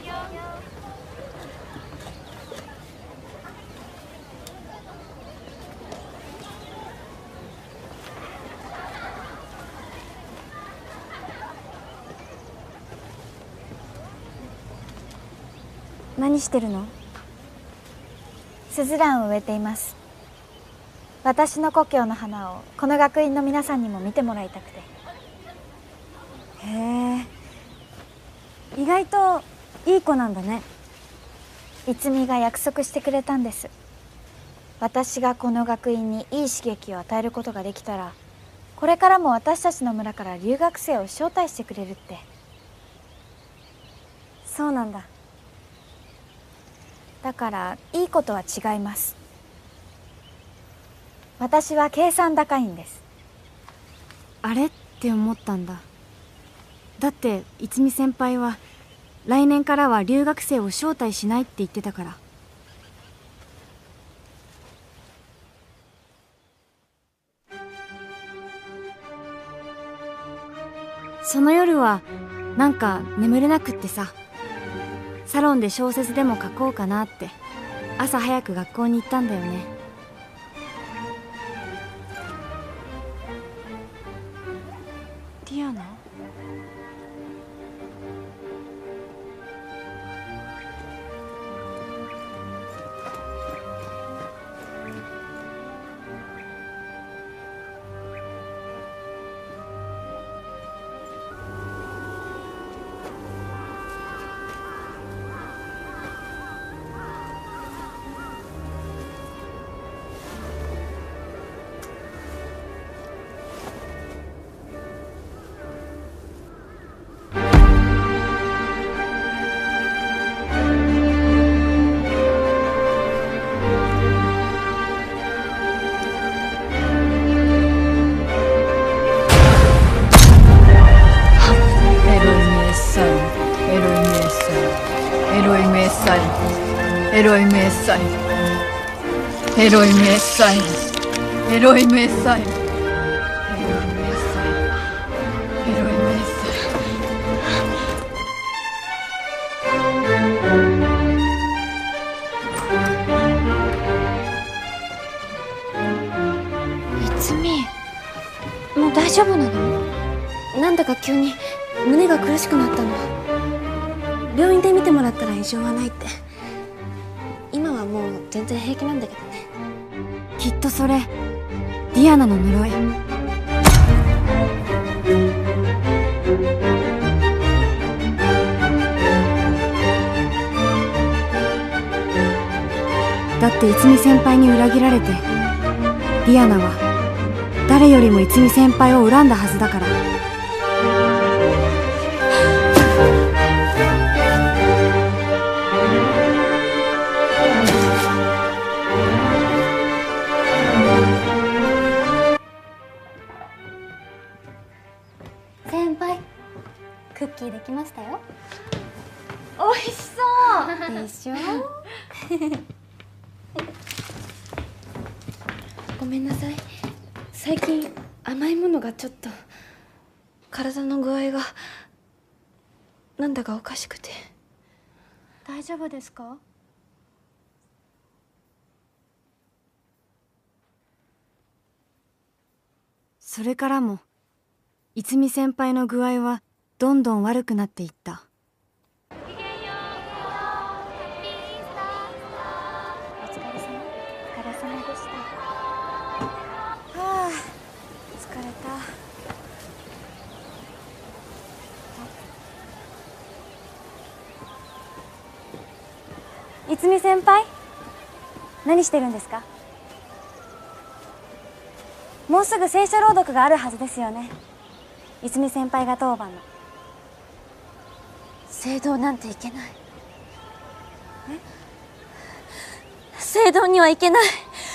何してるの？ スズランを植えています。私の故郷の花をこの学院の皆さんにも見てもらいたくて。 へえ、意外といい子なんだね。 逸が約束してくれたんです。私がこの学院にいい刺激を与えることができたら、これからも私たちの村から留学生を招待してくれるって。 そうなんだ。 だからいいことは違います。私は計算高いんです。 あれって思ったんだ。だって逸先輩は来年からは留学生を招待しないって言ってたから。その夜はなんか眠れなくってさ、サロンで小説でも書こうかなって朝早く学校に行ったんだよね。 ディアナ？ Eroi Messai. Eroi Messai. Eroi Messai. Eroi Messai. Eroi Messai. 逸見。 だか急に胸が苦しくなったの。病院で見てもらったら異常はないって。今はもう全然平気なんだけどね。 きっとそれディアナの呪い。だって逸先輩に裏切られて、ディアナは誰よりも逸先輩を恨んだはずだから。 先輩、クッキーできましたよ。 おいしそうでしょごめんなさい、最近甘いものがちょっと体の具合がなんだかおかしくて。 大丈夫ですか？ それからも逸先輩の具合はどんどん悪くなっていった。逸先輩、何してるんですか？もうすぐ聖書朗読があるはずですよね。逸先輩が当番の。 聖堂なんて行けない。聖堂には行けない。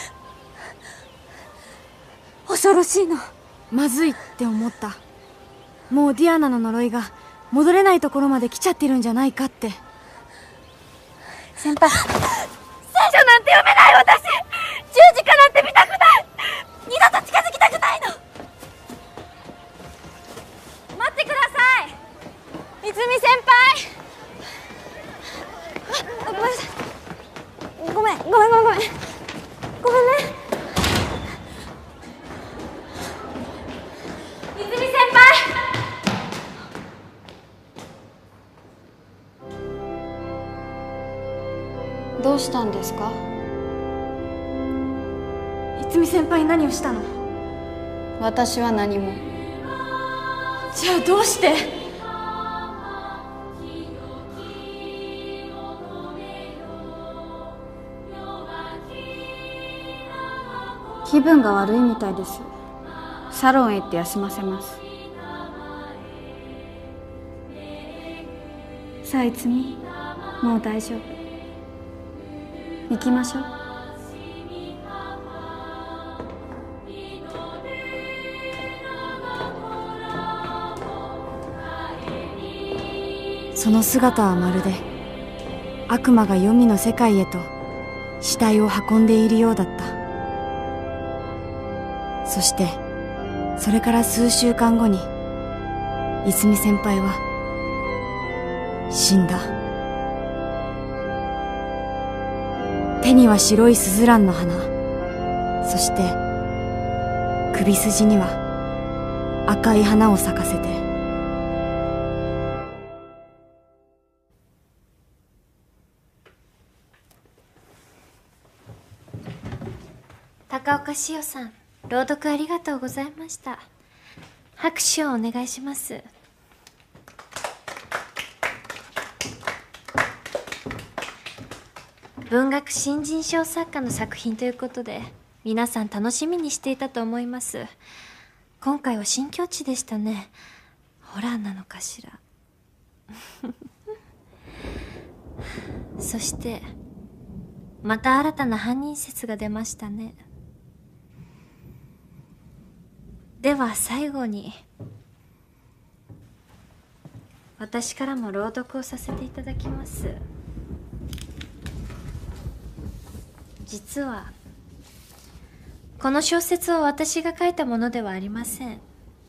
恐ろしいの。 まずいって思った。もうディアナの呪いが戻れないところまで来ちゃってるんじゃないかって。先輩、聖書なんて読めない私。十字架なんて見たくない。二度と近づきたくないの。待ってください、逸先輩。 ごめんなさい。ごめんね。 逸先輩。 どうしたんですか？ 逸先輩、何をしたの？ 私は何も。 じゃあどうして？ 気分が悪いみたいです。サロンへ行って休ませます。さあ逸美、もう大丈夫。行きましょう。 その姿はまるで悪魔が黄泉の世界へと死体を運んでいるようだった。そしてそれから数週間後に逸先輩は死んだ。手には白いスズランの花、そして首筋には赤い花を咲かせて。 高岡しおさん、朗読ありがとうございました。拍手をお願いします。文学新人賞作家の作品ということで皆さん楽しみにしていたと思います。今回は新境地でしたね。ホラーなのかしらそしてまた新たな犯人説が出ましたね。では最後に私からも朗読をさせていただきます。実はこの小説は私が書いたものではありません。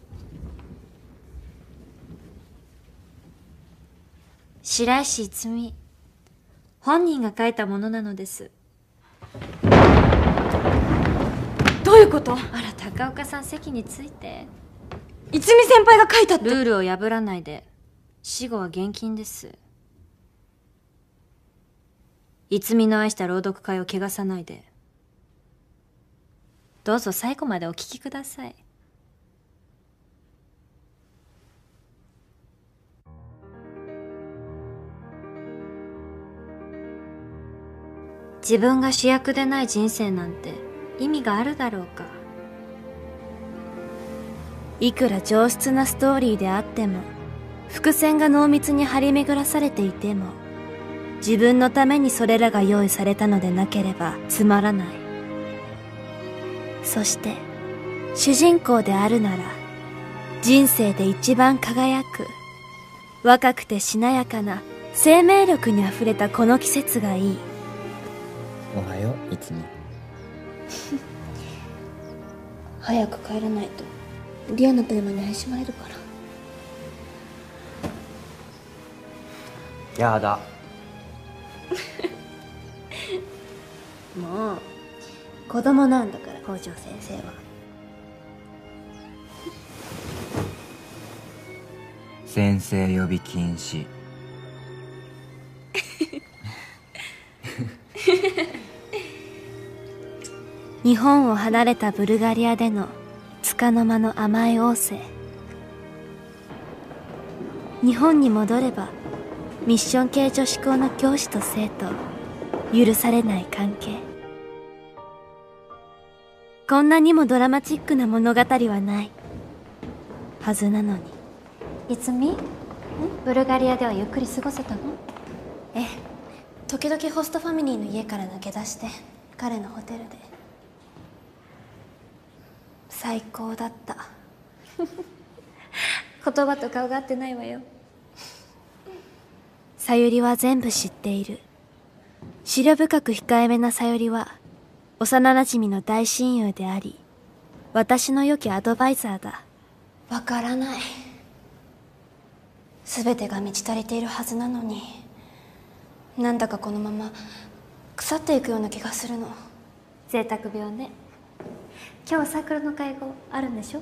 白石逸本人が書いたものなのです。 どういうこと？ あら、高岡さん、席について。 いつみ先輩が書いたって。 ルールを破らないで。死後は厳禁です。いつみの愛した朗読会を汚さないで。どうぞ最後までお聞きください。自分が主役でない人生なんて意味があるだろうか。いくら上質なストーリーであっても、伏線が濃密に張り巡らされていても、自分のためにそれらが用意されたのでなければつまらない。そして主人公であるなら、人生で一番輝く若くてしなやかな生命力にあふれたこの季節がいい。 おはよう、いつみ。 早く帰らないとリアのテーマに怪しまれるから。 やだ。 もう子供なんだから北条先生は。 先生呼び禁止。 日本を離れたブルガリアでの束の間の甘い逢瀬。日本に戻ればミッション系女子校の教師と生徒、許されない関係。こんなにもドラマチックな物語はないはずなのに。 いつみ？ブルガリアではゆっくり過ごせたの？ ええ、時々ホストファミリーの家から抜け出して彼のホテルで。最高だった。言葉と顔が合ってないわよ。さゆりは全部知っている。思慮深く控えめなさゆりは幼なじみの大親友であり、私の良きアドバイザーだ。わからない。全てが満ち足りているはずなのに、なんだかこのまま腐っていくような気がするの。贅沢病ね。今日サークルの会合あるんでしょ？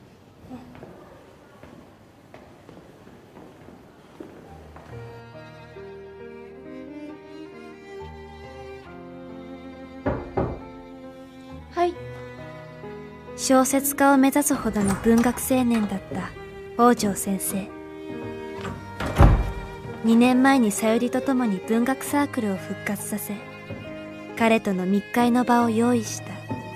はい。 小説家を目指すほどの文学青年だった北条先生。2年前にさゆりと共に文学サークルを復活させ、彼との密会の場を用意した。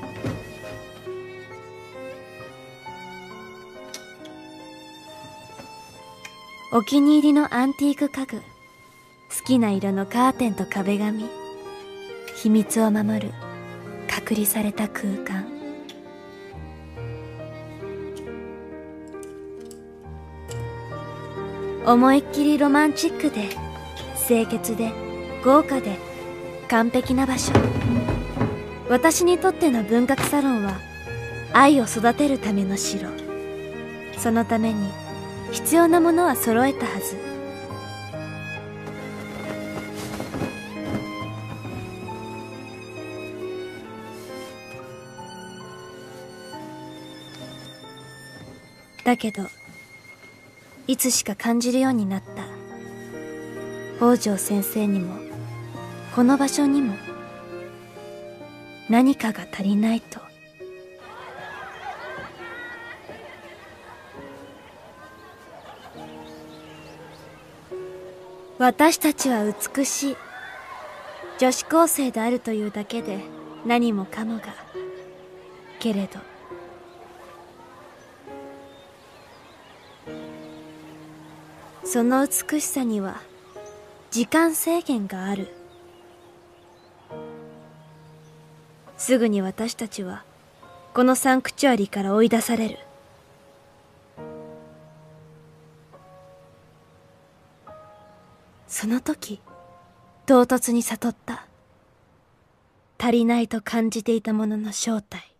お気に入りのアンティーク家具、好きな色のカーテンと壁紙、秘密を守る隔離された空間。思いっきりロマンチックで清潔で豪華で完璧な場所。私にとっての文学サロンは愛を育てるための城。そのために必要なものは揃えたはず。だけどいつしか感じるようになった。北条先生にもこの場所にも何かが足りないと。私たちは美しい。女子高生であるというだけで何もかもが。けれどその美しさには時間制限がある。すぐに私たちはこのサンクチュアリから追い出される。その時唐突に悟った。足りないと感じていたものの正体。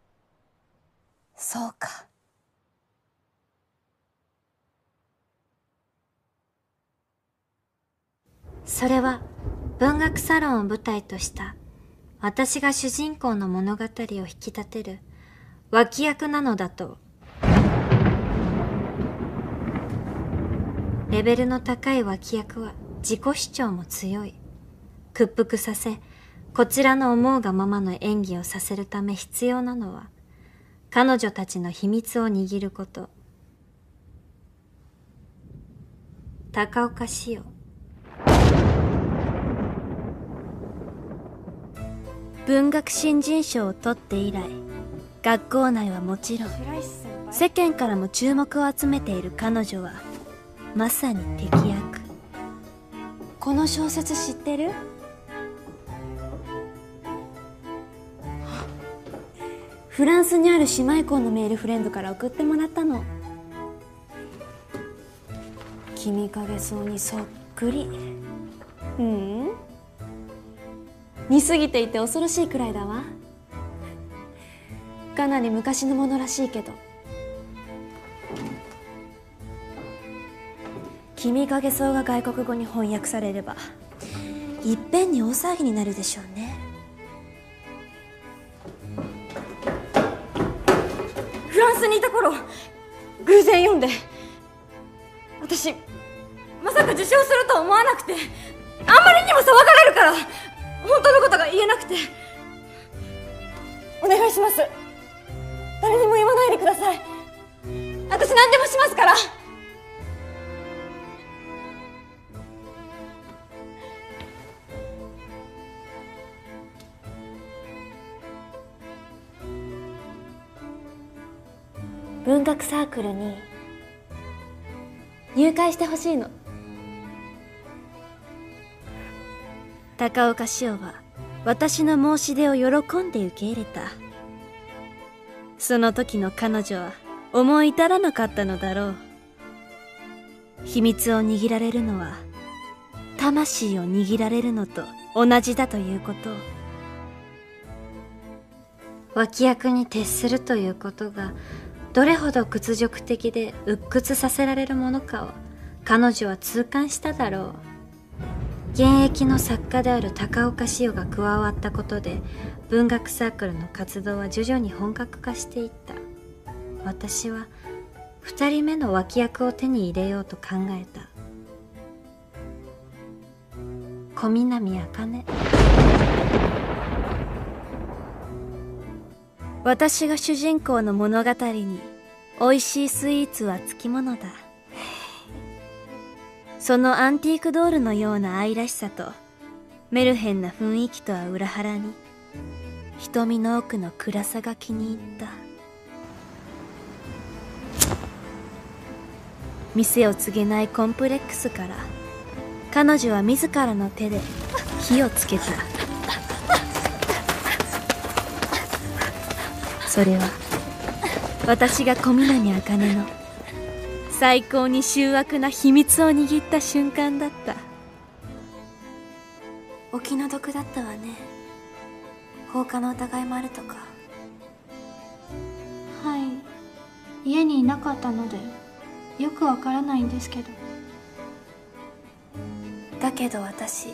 そうか。それは文学サロンを舞台とした私が主人公の物語を引き立てる脇役なのだと。 レベルの高い脇役は自己主張も強い。屈服させ、こちらの思うがままの演技をさせるため必要なのは、彼女たちの秘密を握ること。高岡紫央。 文学新人賞を取って以来、学校内はもちろん世間からも注目を集めている彼女はまさに敵役。 この小説知ってる？フランスにある姉妹校のメールフレンドから送ってもらったの。君影そうにそっくり。似すぎていて恐ろしいくらいだわ。かなり昔のものらしいけど。君影そうが外国語に翻訳されればいっぺんに大騒ぎになるでしょうね。フランスにいた頃偶然読んで、私まさか受賞するとは思わなくて、あんまりにも騒がれるから本当のことが言えなくて。お願いします、誰にも言わないでください。私何でもしますから。文学サークルに入会してほしいの。 高岡紫央は私の申し出を喜んで受け入れた。その時の彼女は思い至らなかったのだろう。秘密を握られるのは魂を握られるのと同じだということを。 脇役に徹するということがどれほど屈辱的で鬱屈させられるものかを彼女は痛感しただろう。現役の作家である高岡紫央が加わったことで文学サークルの活動は徐々に本格化していった。私は2人目の脇役を手に入れようと考えた。小南茜。 私が主人公の物語に美味しいスイーツはつきものだ。そのアンティークドールのような愛らしさとメルヘンな雰囲気とは裏腹に瞳の奥の暗さが気に入った。店を告げないコンプレックスから彼女は自らの手で火をつけた。それは私が小南茜の最高に醜悪な秘密を握った瞬間だった。 お気の毒だったわね。放火の疑いもあるとか。 はい、家にいなかったのでよくわからないんですけど。 だけど私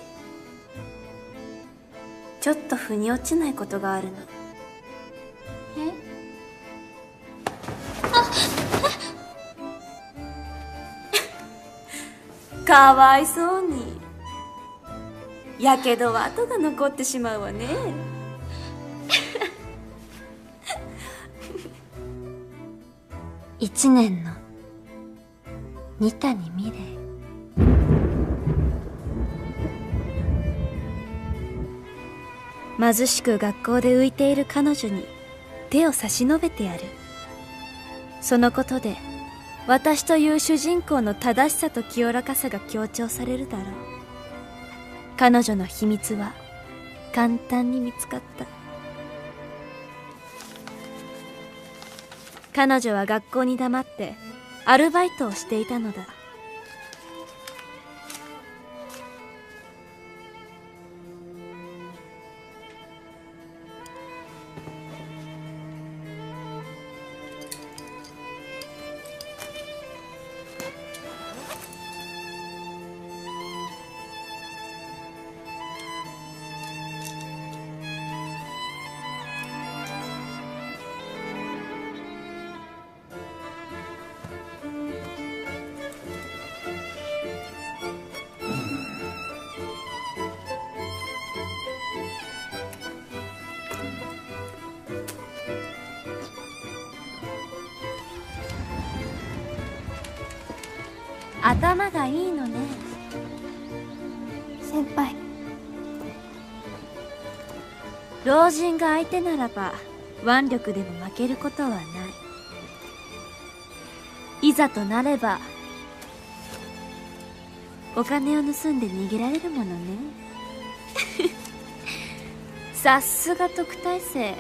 ちょっと腑に落ちないことがあるの。かわいそうにやけどは跡が残ってしまうわね。 1年の二谷美玲。 貧しく学校で浮いている彼女に手を差し伸べてやる。そのことで私という主人公の正しさと清らかさが強調されるだろう。彼女の秘密は簡単に見つかった。彼女は学校に黙ってアルバイトをしていたのだ。 頭がいいのね。 先輩。 老人が相手ならば腕力でも負けることはない。いざとなればお金を盗んで逃げられるものね。さすが特待生。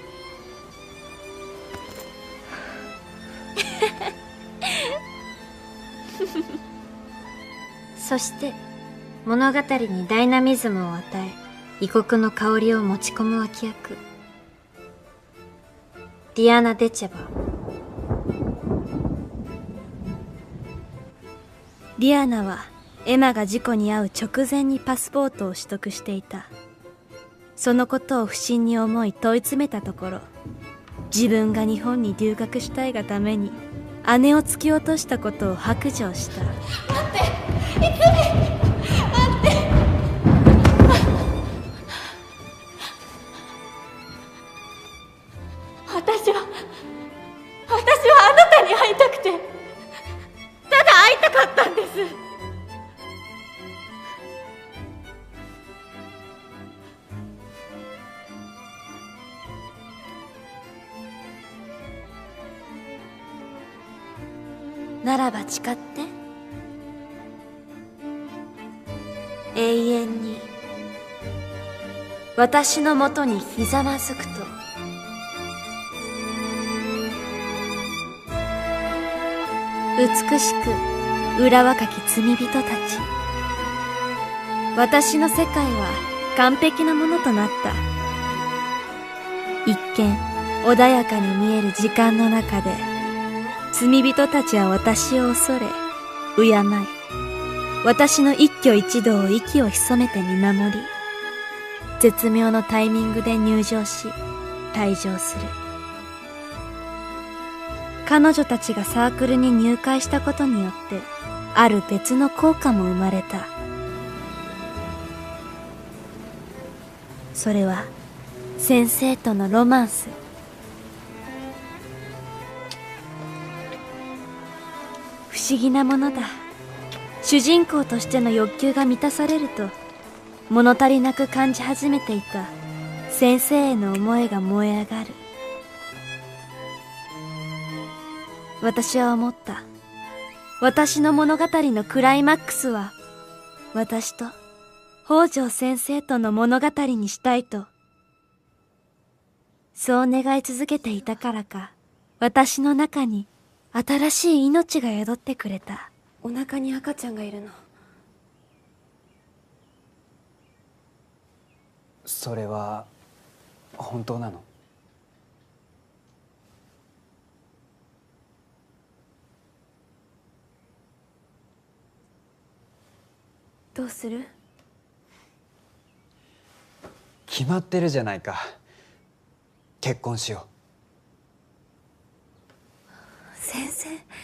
そして物語にダイナミズムを与え、異国の香りを持ち込む脇役、ディアナ・デチェバ。ディアナはエマが事故に遭う直前にパスポートを取得していた。そのことを不審に思い問い詰めたところ、自分が日本に留学したいがために姉を突き落としたことを白状した。 待って、いつみ、待って。私はあなたに会いたくて、ただ会いたかったんです。 ならば誓って。永遠に私のもとにひざまずくと。美しく裏若き罪人たち。私の世界は完璧なものとなった。一見穏やかに見える時間の中で、罪人たちは私を恐れ敬い、私の一挙一動を息を潜めて見守り、絶妙のタイミングで入場し退場する。彼女たちがサークルに入会したことによって、ある別の効果も生まれた。それは先生とのロマンス。不思議なものだ。主人公としての欲求が満たされると、物足りなく感じ始めていた先生への思いが燃え上がる。私は思った。私の物語のクライマックスは、私と北条先生との物語にしたいと。そう願い続けていたからか、私の中に新しい命が宿ってくれた。 お腹に赤ちゃんがいるの。 それは本当なの？ どうする？ 決まってるじゃないか。結婚しよう。 先生。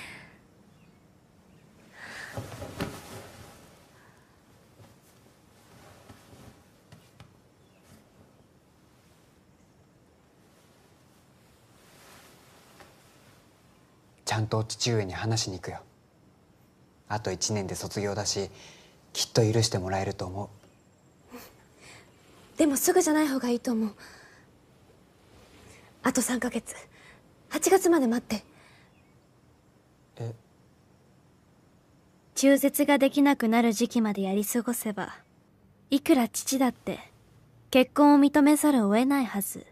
ちゃんと父上に話しに行くよ。あと1年で卒業だし、きっと許してもらえると思う。 でもすぐじゃない方がいいと思う。あと3ヶ月、8月まで待って。 中絶ができなくなる時期までやり過ごせば、いくら父だって結婚を認めざるを得ないはず。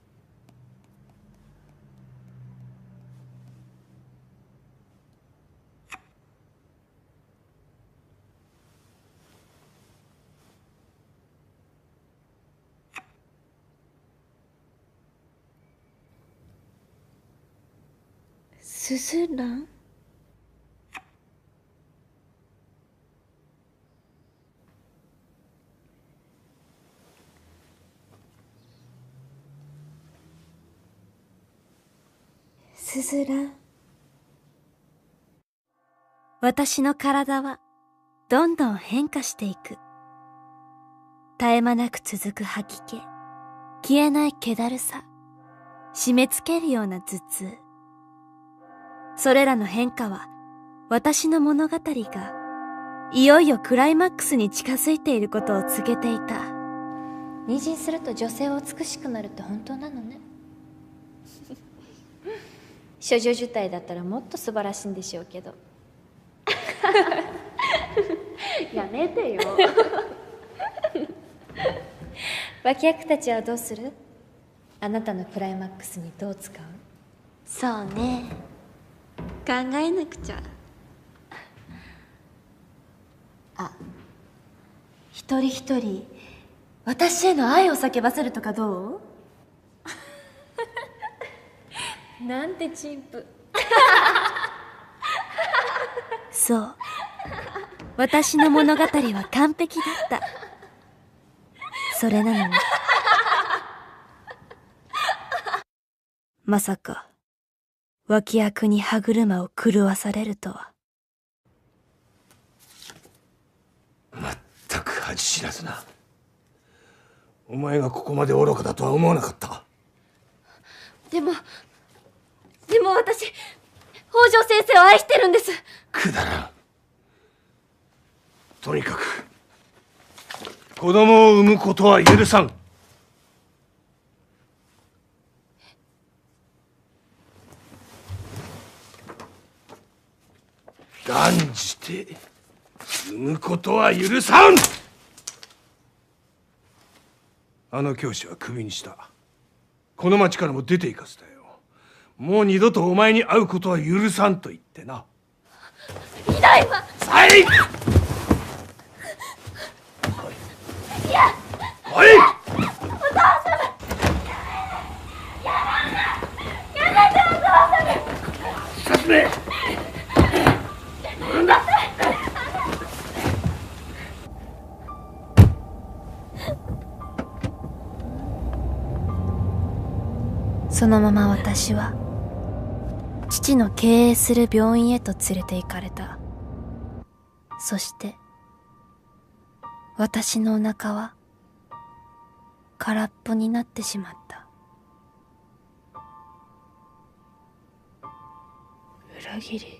スズラン？スズラン。 私の体はどんどん変化していく。絶え間なく続く吐き気、消えない気だるさ、締め付けるような頭痛。それらの変化は私の物語がいよいよクライマックスに近づいていることを告げていた。 妊娠すると女性は美しくなるって本当なのね。処女受胎だったらもっと素晴らしいんでしょうけど。 やめてよ。 脇役たちはどうする？あなたのクライマックスにどう使う？ そうね、考えなくちゃ。あ、一人一人私への愛を叫ばせるとかどう？ なんて陳腐。 そう、私の物語は完璧だった。それなのにまさか脇役に歯車を狂わされるとは。 まったく恥知らずな。お前がここまで愚かだとは思わなかった。 でも私、北条先生を愛してるんです。 くだらん。とにかく子供を産むことは許さん。断じて産むことは許さん。あの教師はクビにした。この町からも出て行かせたよ。もう二度とお前に会うことは許さんと言ってな。 ひどいわ。 さい。 いや、 おい。 お父様。やめてお父様。 さすめ。なんだ。 そのまま私は父の経営する病院へと連れて行かれた。そして私のお腹は空っぽになってしまった。裏切り。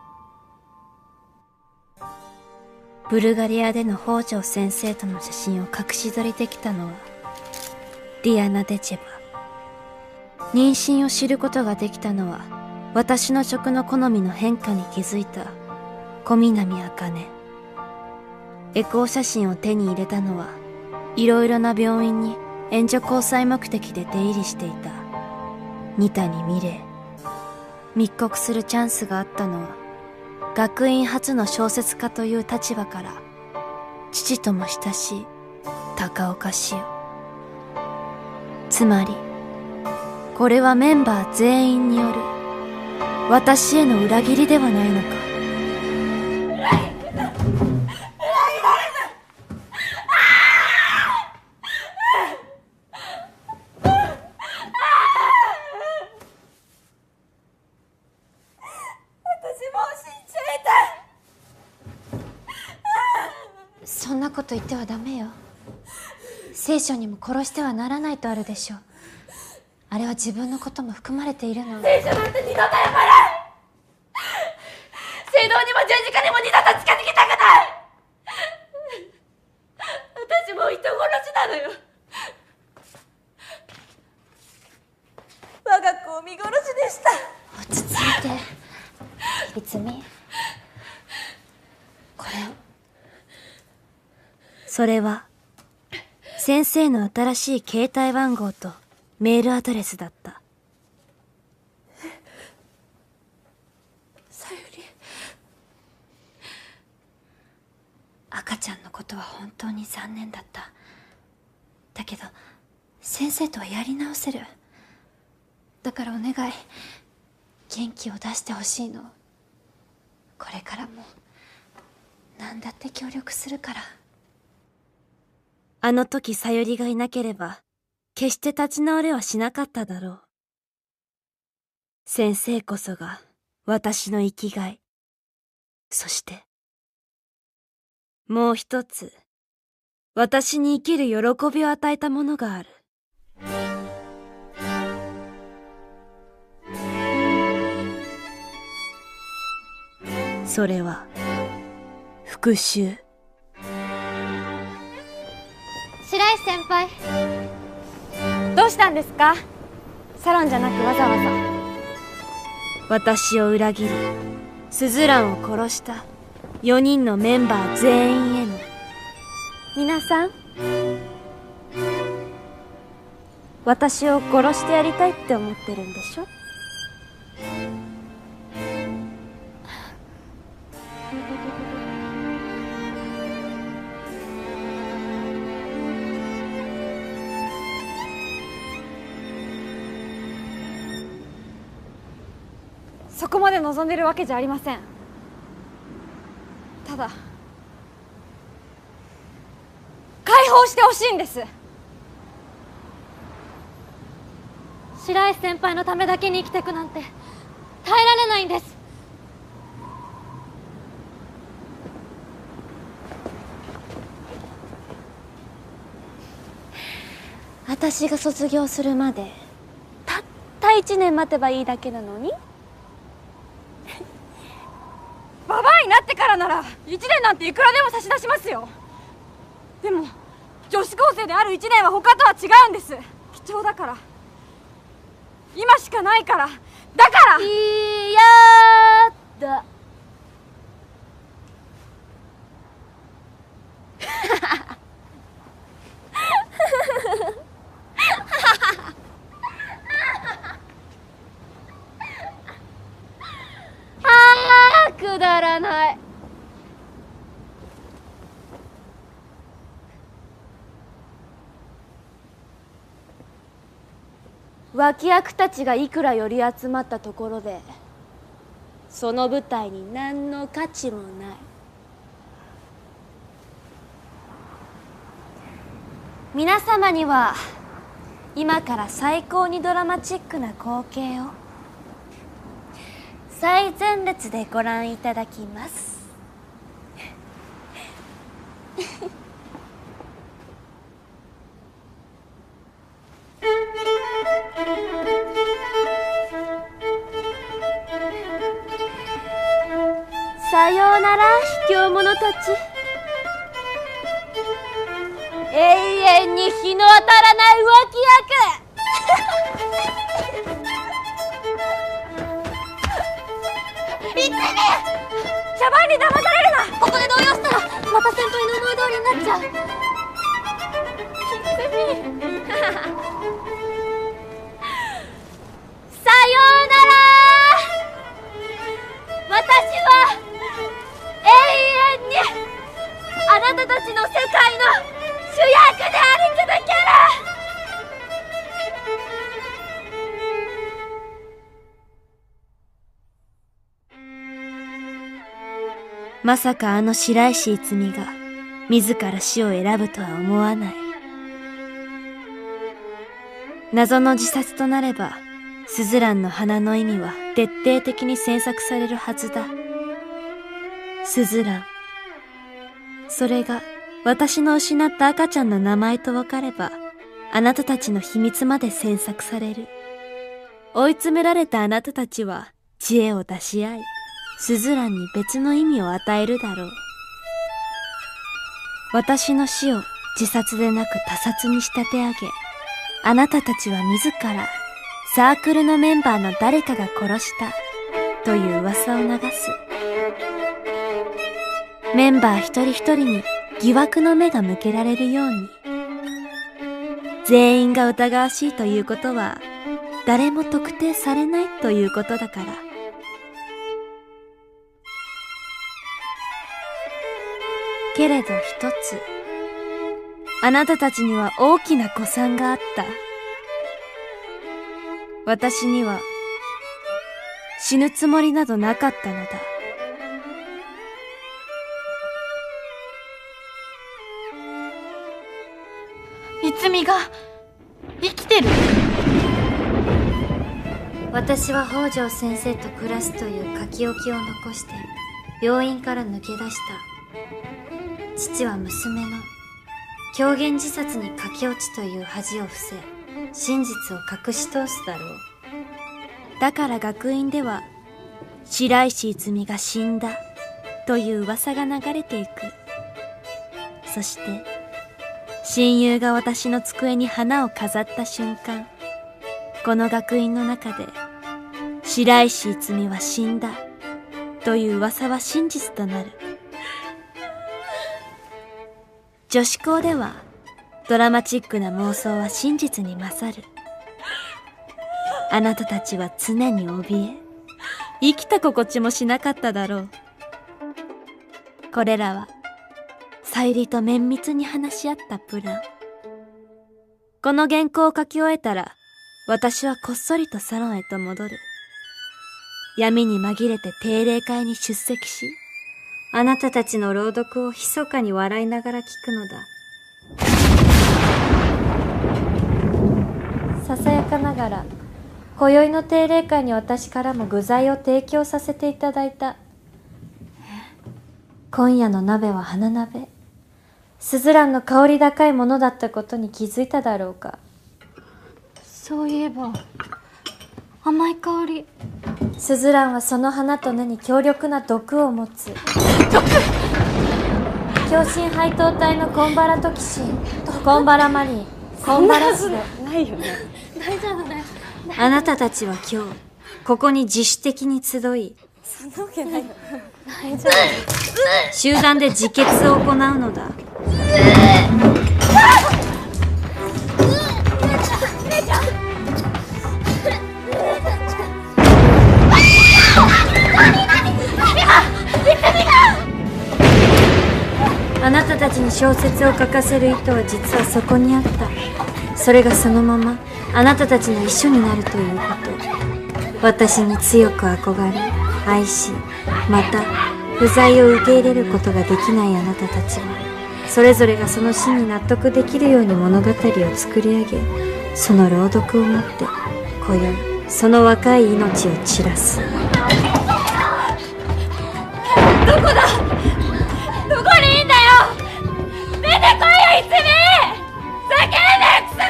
ブルガリアでの北条先生との写真を隠し撮りできたのはリアナ・デチェバ。妊娠を知ることができたのは私の食の好みの変化に気づいた小南茜。エコー写真を手に入れたのはいろいろな病院に援助交際目的で出入りしていた二谷美玲。密告するチャンスがあったのは学院初の小説家という立場から父とも親しい高岡志代。つまりこれはメンバー全員による私への裏切りではないのか。 そんなこと言ってはダメよ。聖書にも殺してはならないとあるでしょう。あれは自分のことも含まれているの。 聖書なんて二度と読まない。聖堂にも十字架にも二度と近づきたくない。私もう人殺しなのよ。我が子を見殺しでした。 落ち着いて泉。これを。 それは先生の新しい携帯番号とメールアドレスだった。 さゆり、赤ちゃんのことは本当に残念だった。だけど先生とはやり直せる。だからお願い、元気を出してほしいの。これからも何だって協力するから。 あの時さゆりがいなければ決して立ち直れはしなかっただろう。先生こそが私の生きがい。そしてもう一つ私に生きる喜びを与えたものがある。 それは復讐。 白石先輩、 どうしたんですか？サロンじゃなくわざわざ。 私を裏切りスズランを殺した4人のメンバー全員への、皆さん、私を殺してやりたいって思ってるんでしょ？ そこまで望んでるわけじゃありません。ただ解放してほしいんです。 白石先輩のためだけに生きていくなんて耐えられないんです。 私が卒業するまでたった1年待てばいいだけなのに。 ババアになってからなら1年なんていくらでも差し出しますよ。でも女子高生である1年は他とは違うんです。貴重だから、今しかないから、だから嫌だ。 くだらない。 脇役たちがいくら寄り集まったところでその舞台に何の価値もない。皆様には今から最高にドラマチックな光景を最前列でご覧いただきます。さようなら卑怯者たち。永遠に日の当たらない脇役。 茶番に騙されるな。ここで動揺したらまた先輩の思い通りになっちゃう。さようなら。私は永遠にあなたたちの世界の主役であり続ける。 まさかあの白石逸美が自ら死を選ぶとは思わない。謎の自殺となればスズランの花の意味は徹底的に詮索されるはずだ。スズラン、それが私の失った赤ちゃんの名前と分かればあなたたちの秘密まで詮索される。追い詰められたあなたたちは知恵を出し合いスズランに別の意味を与えるだろう。私の死を自殺でなく他殺に仕立て上げ、あなたたちは自らサークルのメンバーの誰かが殺したという噂を流す。メンバー一人一人に疑惑の目が向けられるように。全員が疑わしいということは誰も特定されないということだから。けれど一つ、あなたたちには大きな誤算があった。私には死ぬつもりなどなかったのだ。 逸が生きてる。 私は北条先生と暮らすという書き置きを残して病院から抜け出した。父は娘の狂言自殺に駆け落ちという恥を伏せ真実を隠し通すだろう。だから学院では白石逸美が死んだという噂が流れていく。そして親友が私の机に花を飾った瞬間、この学院の中で白石逸は死んだという噂は真実となる。女子校ではドラマチックな妄想は真実に勝る。あなたたちは常に怯え、生きた心地もしなかっただろう。これらはさゆりと綿密に話し合ったプラン。この原稿を書き終えたら、私はこっそりとサロンへと戻る。闇に紛れて定例会に出席し、あなたたちの朗読を密かに笑いながら聞くのだ。ささやかながら、今宵の定例会に私からも具材を提供させていただいた。今夜の鍋は花鍋。スズランの香り高いものだったことに気づいただろうか。 そういえば甘い香り。 スズランはその花と根に強力な毒を持つ。 毒！ 共振配糖体のコンバラトキシン、コンバラマリン、コンバラシド。 ないよね。大丈夫だよ。 あなたたちは今日ここに自主的に集い、 そんなわけないよ。大丈夫。 集団で自決を行うのだ。あなたたちに小説を書かせる意図は実はそこにあった。それがそのままあなたたちの一緒になるということ。私に強く憧れ愛し、また不在を受け入れることができないあなたたちは、それぞれがその死に納得できるように物語を作り上げ、その朗読をもって今宵その若い命を散らす。 どこだ？どこにいんだよ！出てこいよ、いつみ！叫んでクソが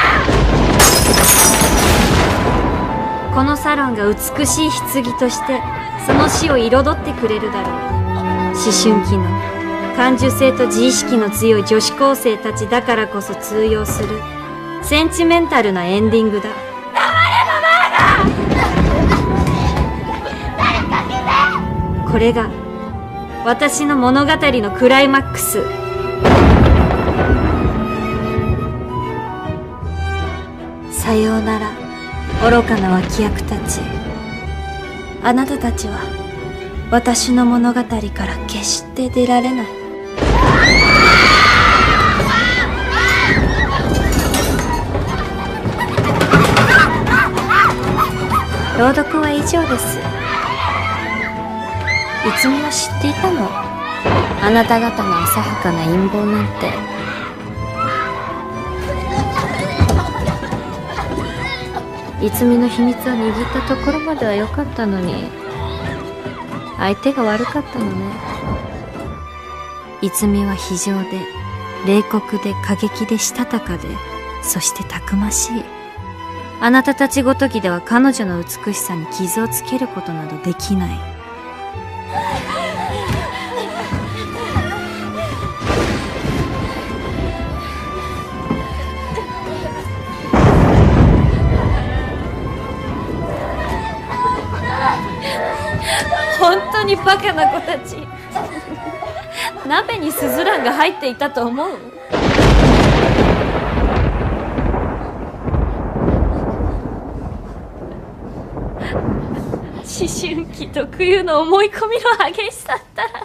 よ！ このサロンが美しい棺としてその死を彩ってくれるだろう。思春期の感受性と自意識の強い女子高生たちだからこそ通用するセンチメンタルなエンディングだ。これが私の物語のクライマックス。さようなら愚かな脇役たち。あなたたちは私の物語から決して出られない。朗読は以上です。いつみは知っていたの？あなた方の浅はかな陰謀なんて。いつみの秘密を握ったところまでは良かったのに、相手が悪かったのね。いつみは非情で冷酷で過激でしたたかで、そしてたくましい。あなたたちごときでは彼女の美しさに傷をつけることなどできない。本当にバカな子たち。鍋にスズランが入っていたと思う？思春期特有の思い込みの激しさったら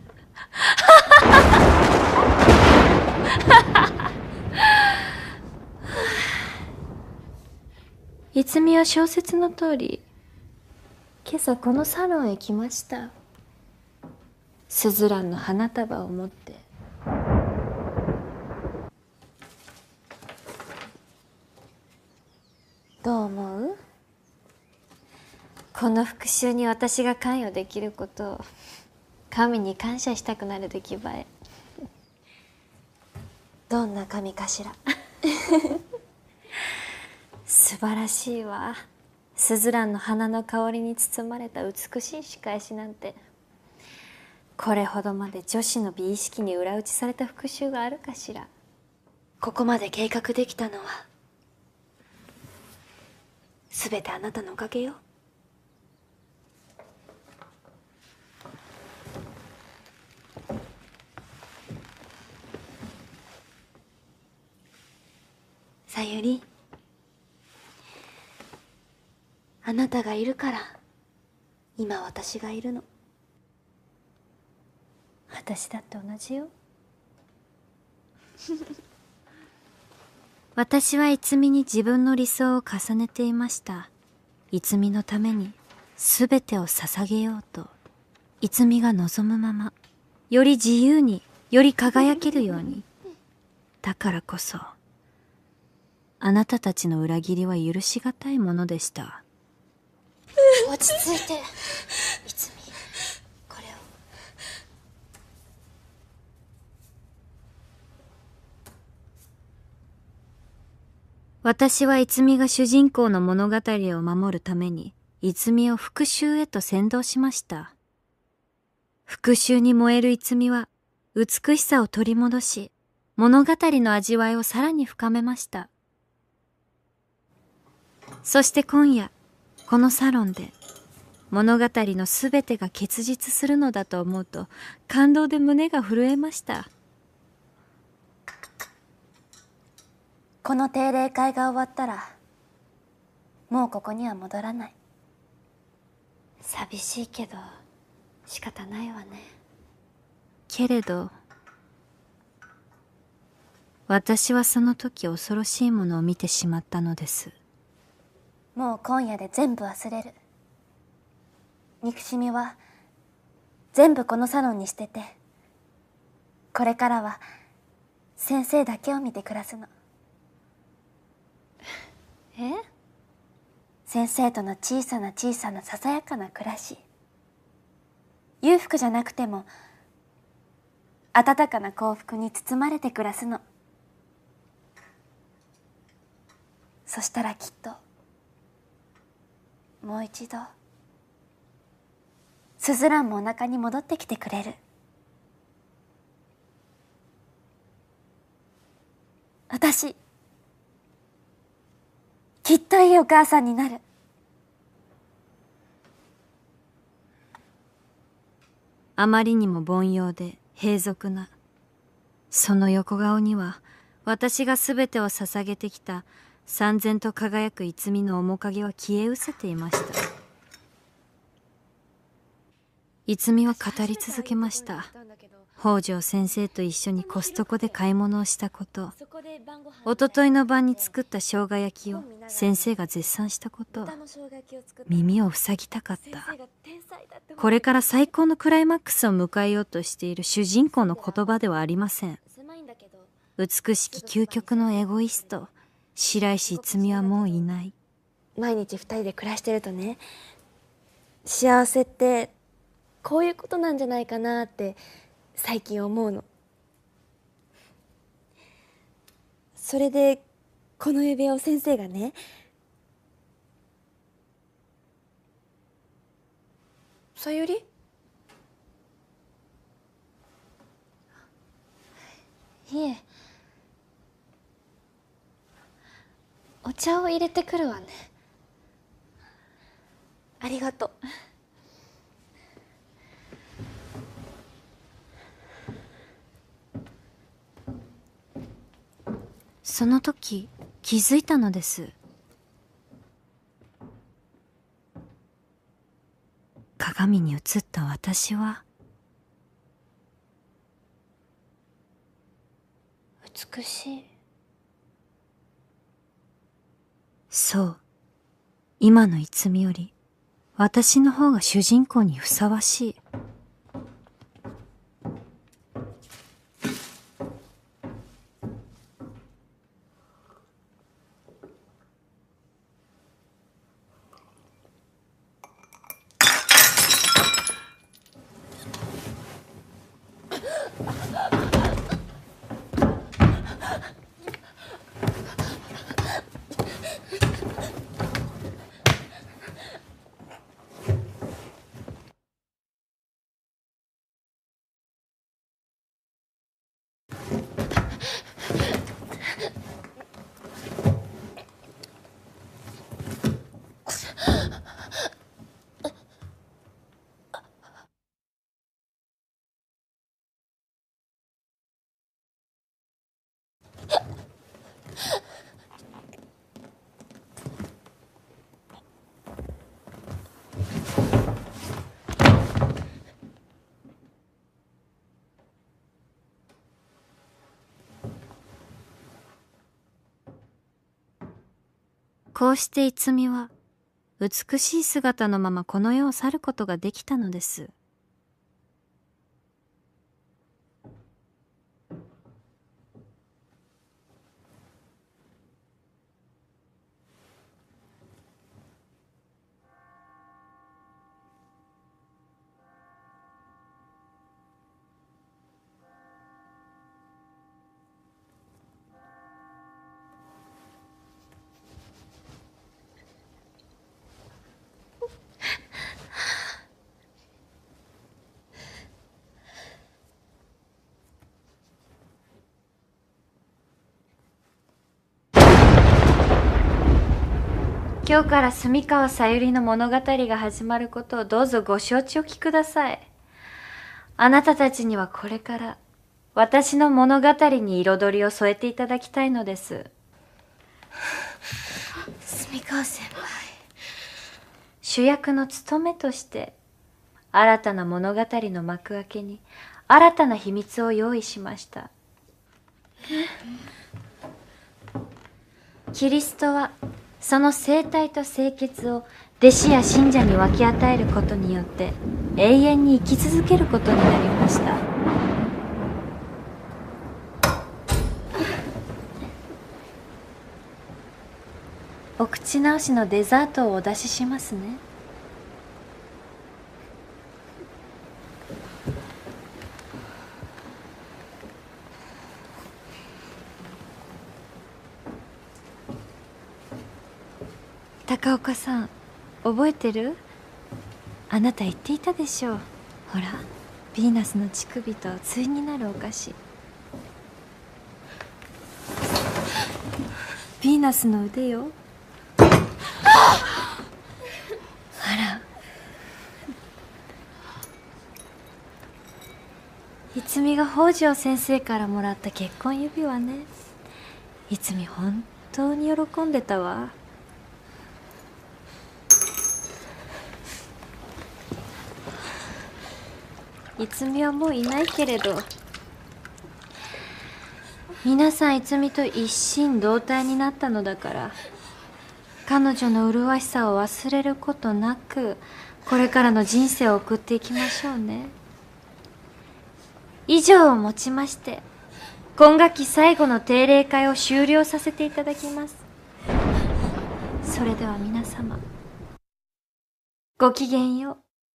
いつみは小説の通り今朝このサロンへ来ました。スズランの花束を持って。どう思う？この復讐に私が関与できることを神に感謝したくなる出来栄え。どんな神かしら。素晴らしいわ。スズランの花の香りに包まれた美しい仕返しなんて。 これほどまで女子の美意識に裏打ちされた復讐があるかしら。ここまで計画できたのは全てあなたのおかげよ。さゆり、あなたがいるから今私がいるの。私だって同じよ。私は逸美に自分の理想を重ねていました。逸美のために全てを捧げようと、逸美が望むまま、より自由に、より輝けるように。だからこそあなたたちの裏切りは許しがたいものでした。 落ち着いて、逸美。これを。 私は逸美が主人公の物語を守るために、逸美を復讐へと先導しました。復讐に燃える逸美は、美しさを取り戻し、物語の味わいをさらに深めました。そして今夜、このサロンで、物語のすべてが結実するのだと思うと、感動で胸が震えました。 この定例会が終わったらもうここには戻らない。寂しいけど仕方ないわね。 けれど私はその時恐ろしいものを見てしまったのです。 もう今夜で全部忘れる。憎しみは全部このサロンに捨てて、これからは先生だけを見て暮らすの。 え？ 先生との小さな小さなささやかな暮らし。裕福じゃなくても温かな幸福に包まれて暮らすの。そしたらきっともう一度スズランもお腹に戻ってきてくれる。私きっといいお母さんになる。 あまりにも凡庸で平俗なその横顔には、私が全てを捧げてきた燦然と輝く逸美の面影は消え失せていました。逸美は語り続けました。北条先生と一緒にコストコで買い物をしたこと、おとといの晩に作った生姜焼きを先生が絶賛したこと、耳を塞ぎたかった。これから最高のクライマックスを迎えようとしている主人公の言葉ではありません。美しき究極のエゴイスト、白石逸美はもういない。 毎日二人で暮らしてるとね、幸せってこういうことなんじゃないかなって最近思うの。それでこの指輪を先生がね、さゆり？いえ、お茶を入れてくるわね。ありがとう。 その時気づいたのです。鏡に映った私は美しい。 そう、今の逸美より私の方が主人公にふさわしい。 こうして逸は美しい姿のままこの世を去ることができたのです。今日から住川さゆりの物語が始まることをどうぞご承知おきください。あなたたちにはこれから私の物語に彩りを添えていただきたいのです。 住川先輩。 主役の務めとして新たな物語の幕開けに新たな秘密を用意しました。キリストはその生態と清潔を弟子や信者に分け与えることによって永遠に生き続けることになりました。お口直しのデザートをお出ししますね。高岡さん、覚えてる？あなた言っていたでしょう。ほら、ヴィーナスの乳首と対になるお菓子。ヴィーナスの腕よ。あら、逸が北条先生からもらった結婚指輪ね。逸本当に喜んでたわ。逸はもういないけれど、皆さん逸と一心同体になったのだから、彼女の麗しさを忘れることなくこれからの人生を送っていきましょうね。以上をもちまして今学期最後の定例会を終了させていただきます。それでは皆様、ごきげんよう。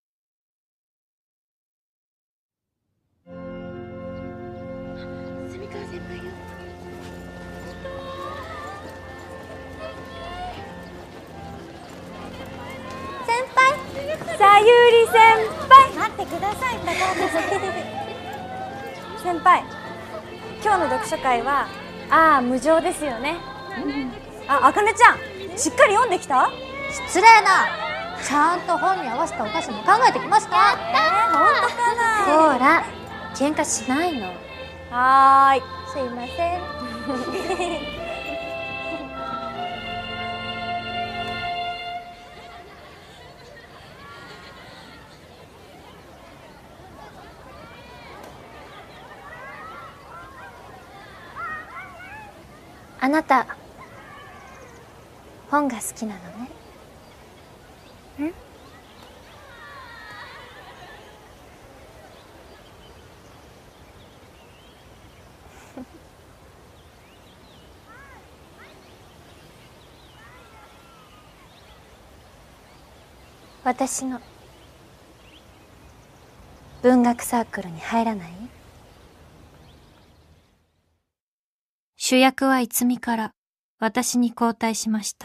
さゆり先輩、待ってください。高岡さん先輩、今日の読書会は無情ですよね。あかねちゃん、しっかり読んできた？ 失礼な。ちゃんと本に合わせたお菓子も考えてきました。 本当かな？ ほら、喧嘩しないの。 はーい、すいません。 あなた、本が好きなのね。私の文学サークルに入らない？主役は逸から私に交代しました。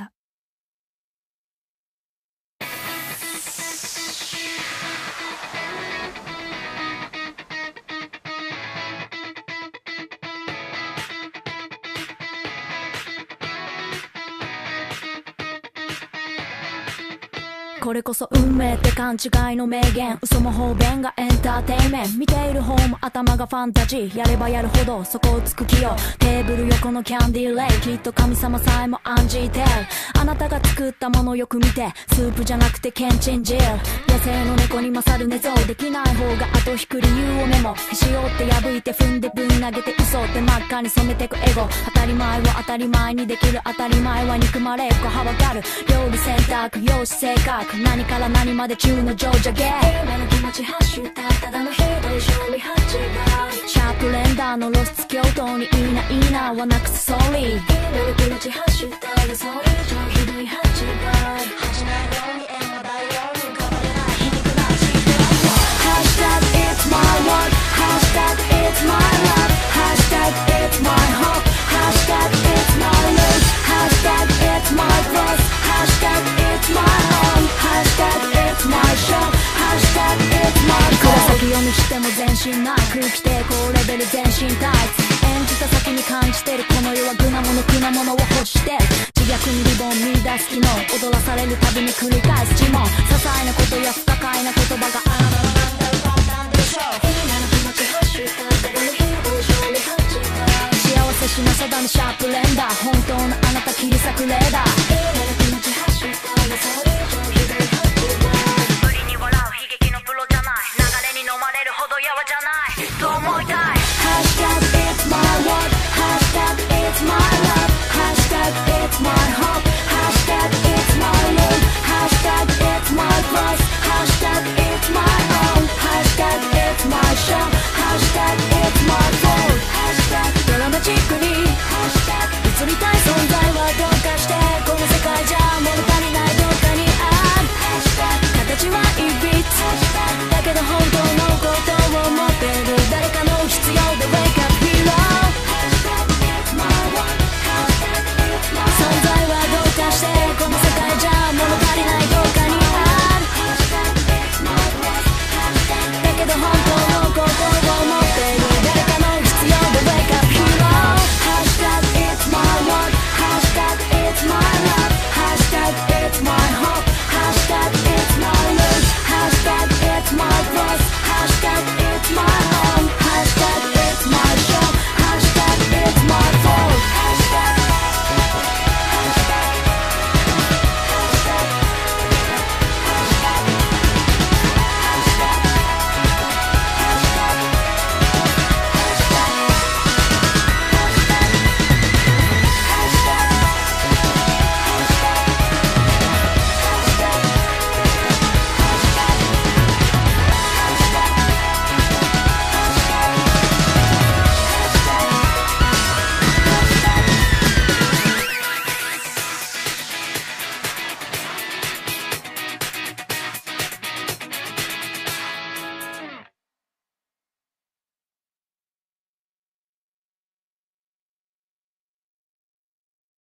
これこそ運命って勘違いの名言、嘘も方便がエンターテインメント、見ている方も頭がファンタジー、やればやるほどそこをつく気よ。テーブル横のキャンディーレイ、きっと神様さえも案じてる。あなたが作ったものよく見て、スープじゃなくてケンチン汁。野生の猫に勝る寝相、できない方が後引く理由をメモ、へし折って破いて踏んでぶん投げて嘘って真っ赤に染めてくエゴ。当たり前は当たり前にできる、当たり前は憎まれっこはわかる。料理選択、容姿性格、何から何まで中の上者ゲー。今の気持ちハッシュタグ、ただのひどい勝利8倍。シャープレンダーの露出狂闘にいいないいなはなくすソーリー。今の気持ちハッシュタグ、それ以上ひどい8倍。恥じないように縁はないように変われない皮肉な味で。ハッシュタグ It's my world、 ハッシュタグ It's my love、 ハッシュタグ It's my hope、 ハッシュタグ It's my lose、 ハッシュタグ It's my cross、 ハッシュタグ It's my home、 ハッシュタグ It's my show、 ハッシュタグ It's my goal。 いくら先読みしても前進ない空気抵抗レベル全身タイツ、演じた先に感じてるこの世は具なもの苦なものを欲してる。自虐にリボン見出す機能、踊らされるたびに繰り返す呪文、些細なことや不可解な言葉があなたのなんでしょう。今の気持ちハッシュタグ、ただの日を勝利8倍。幸せしなさだのシャープレンダー、本当のあなた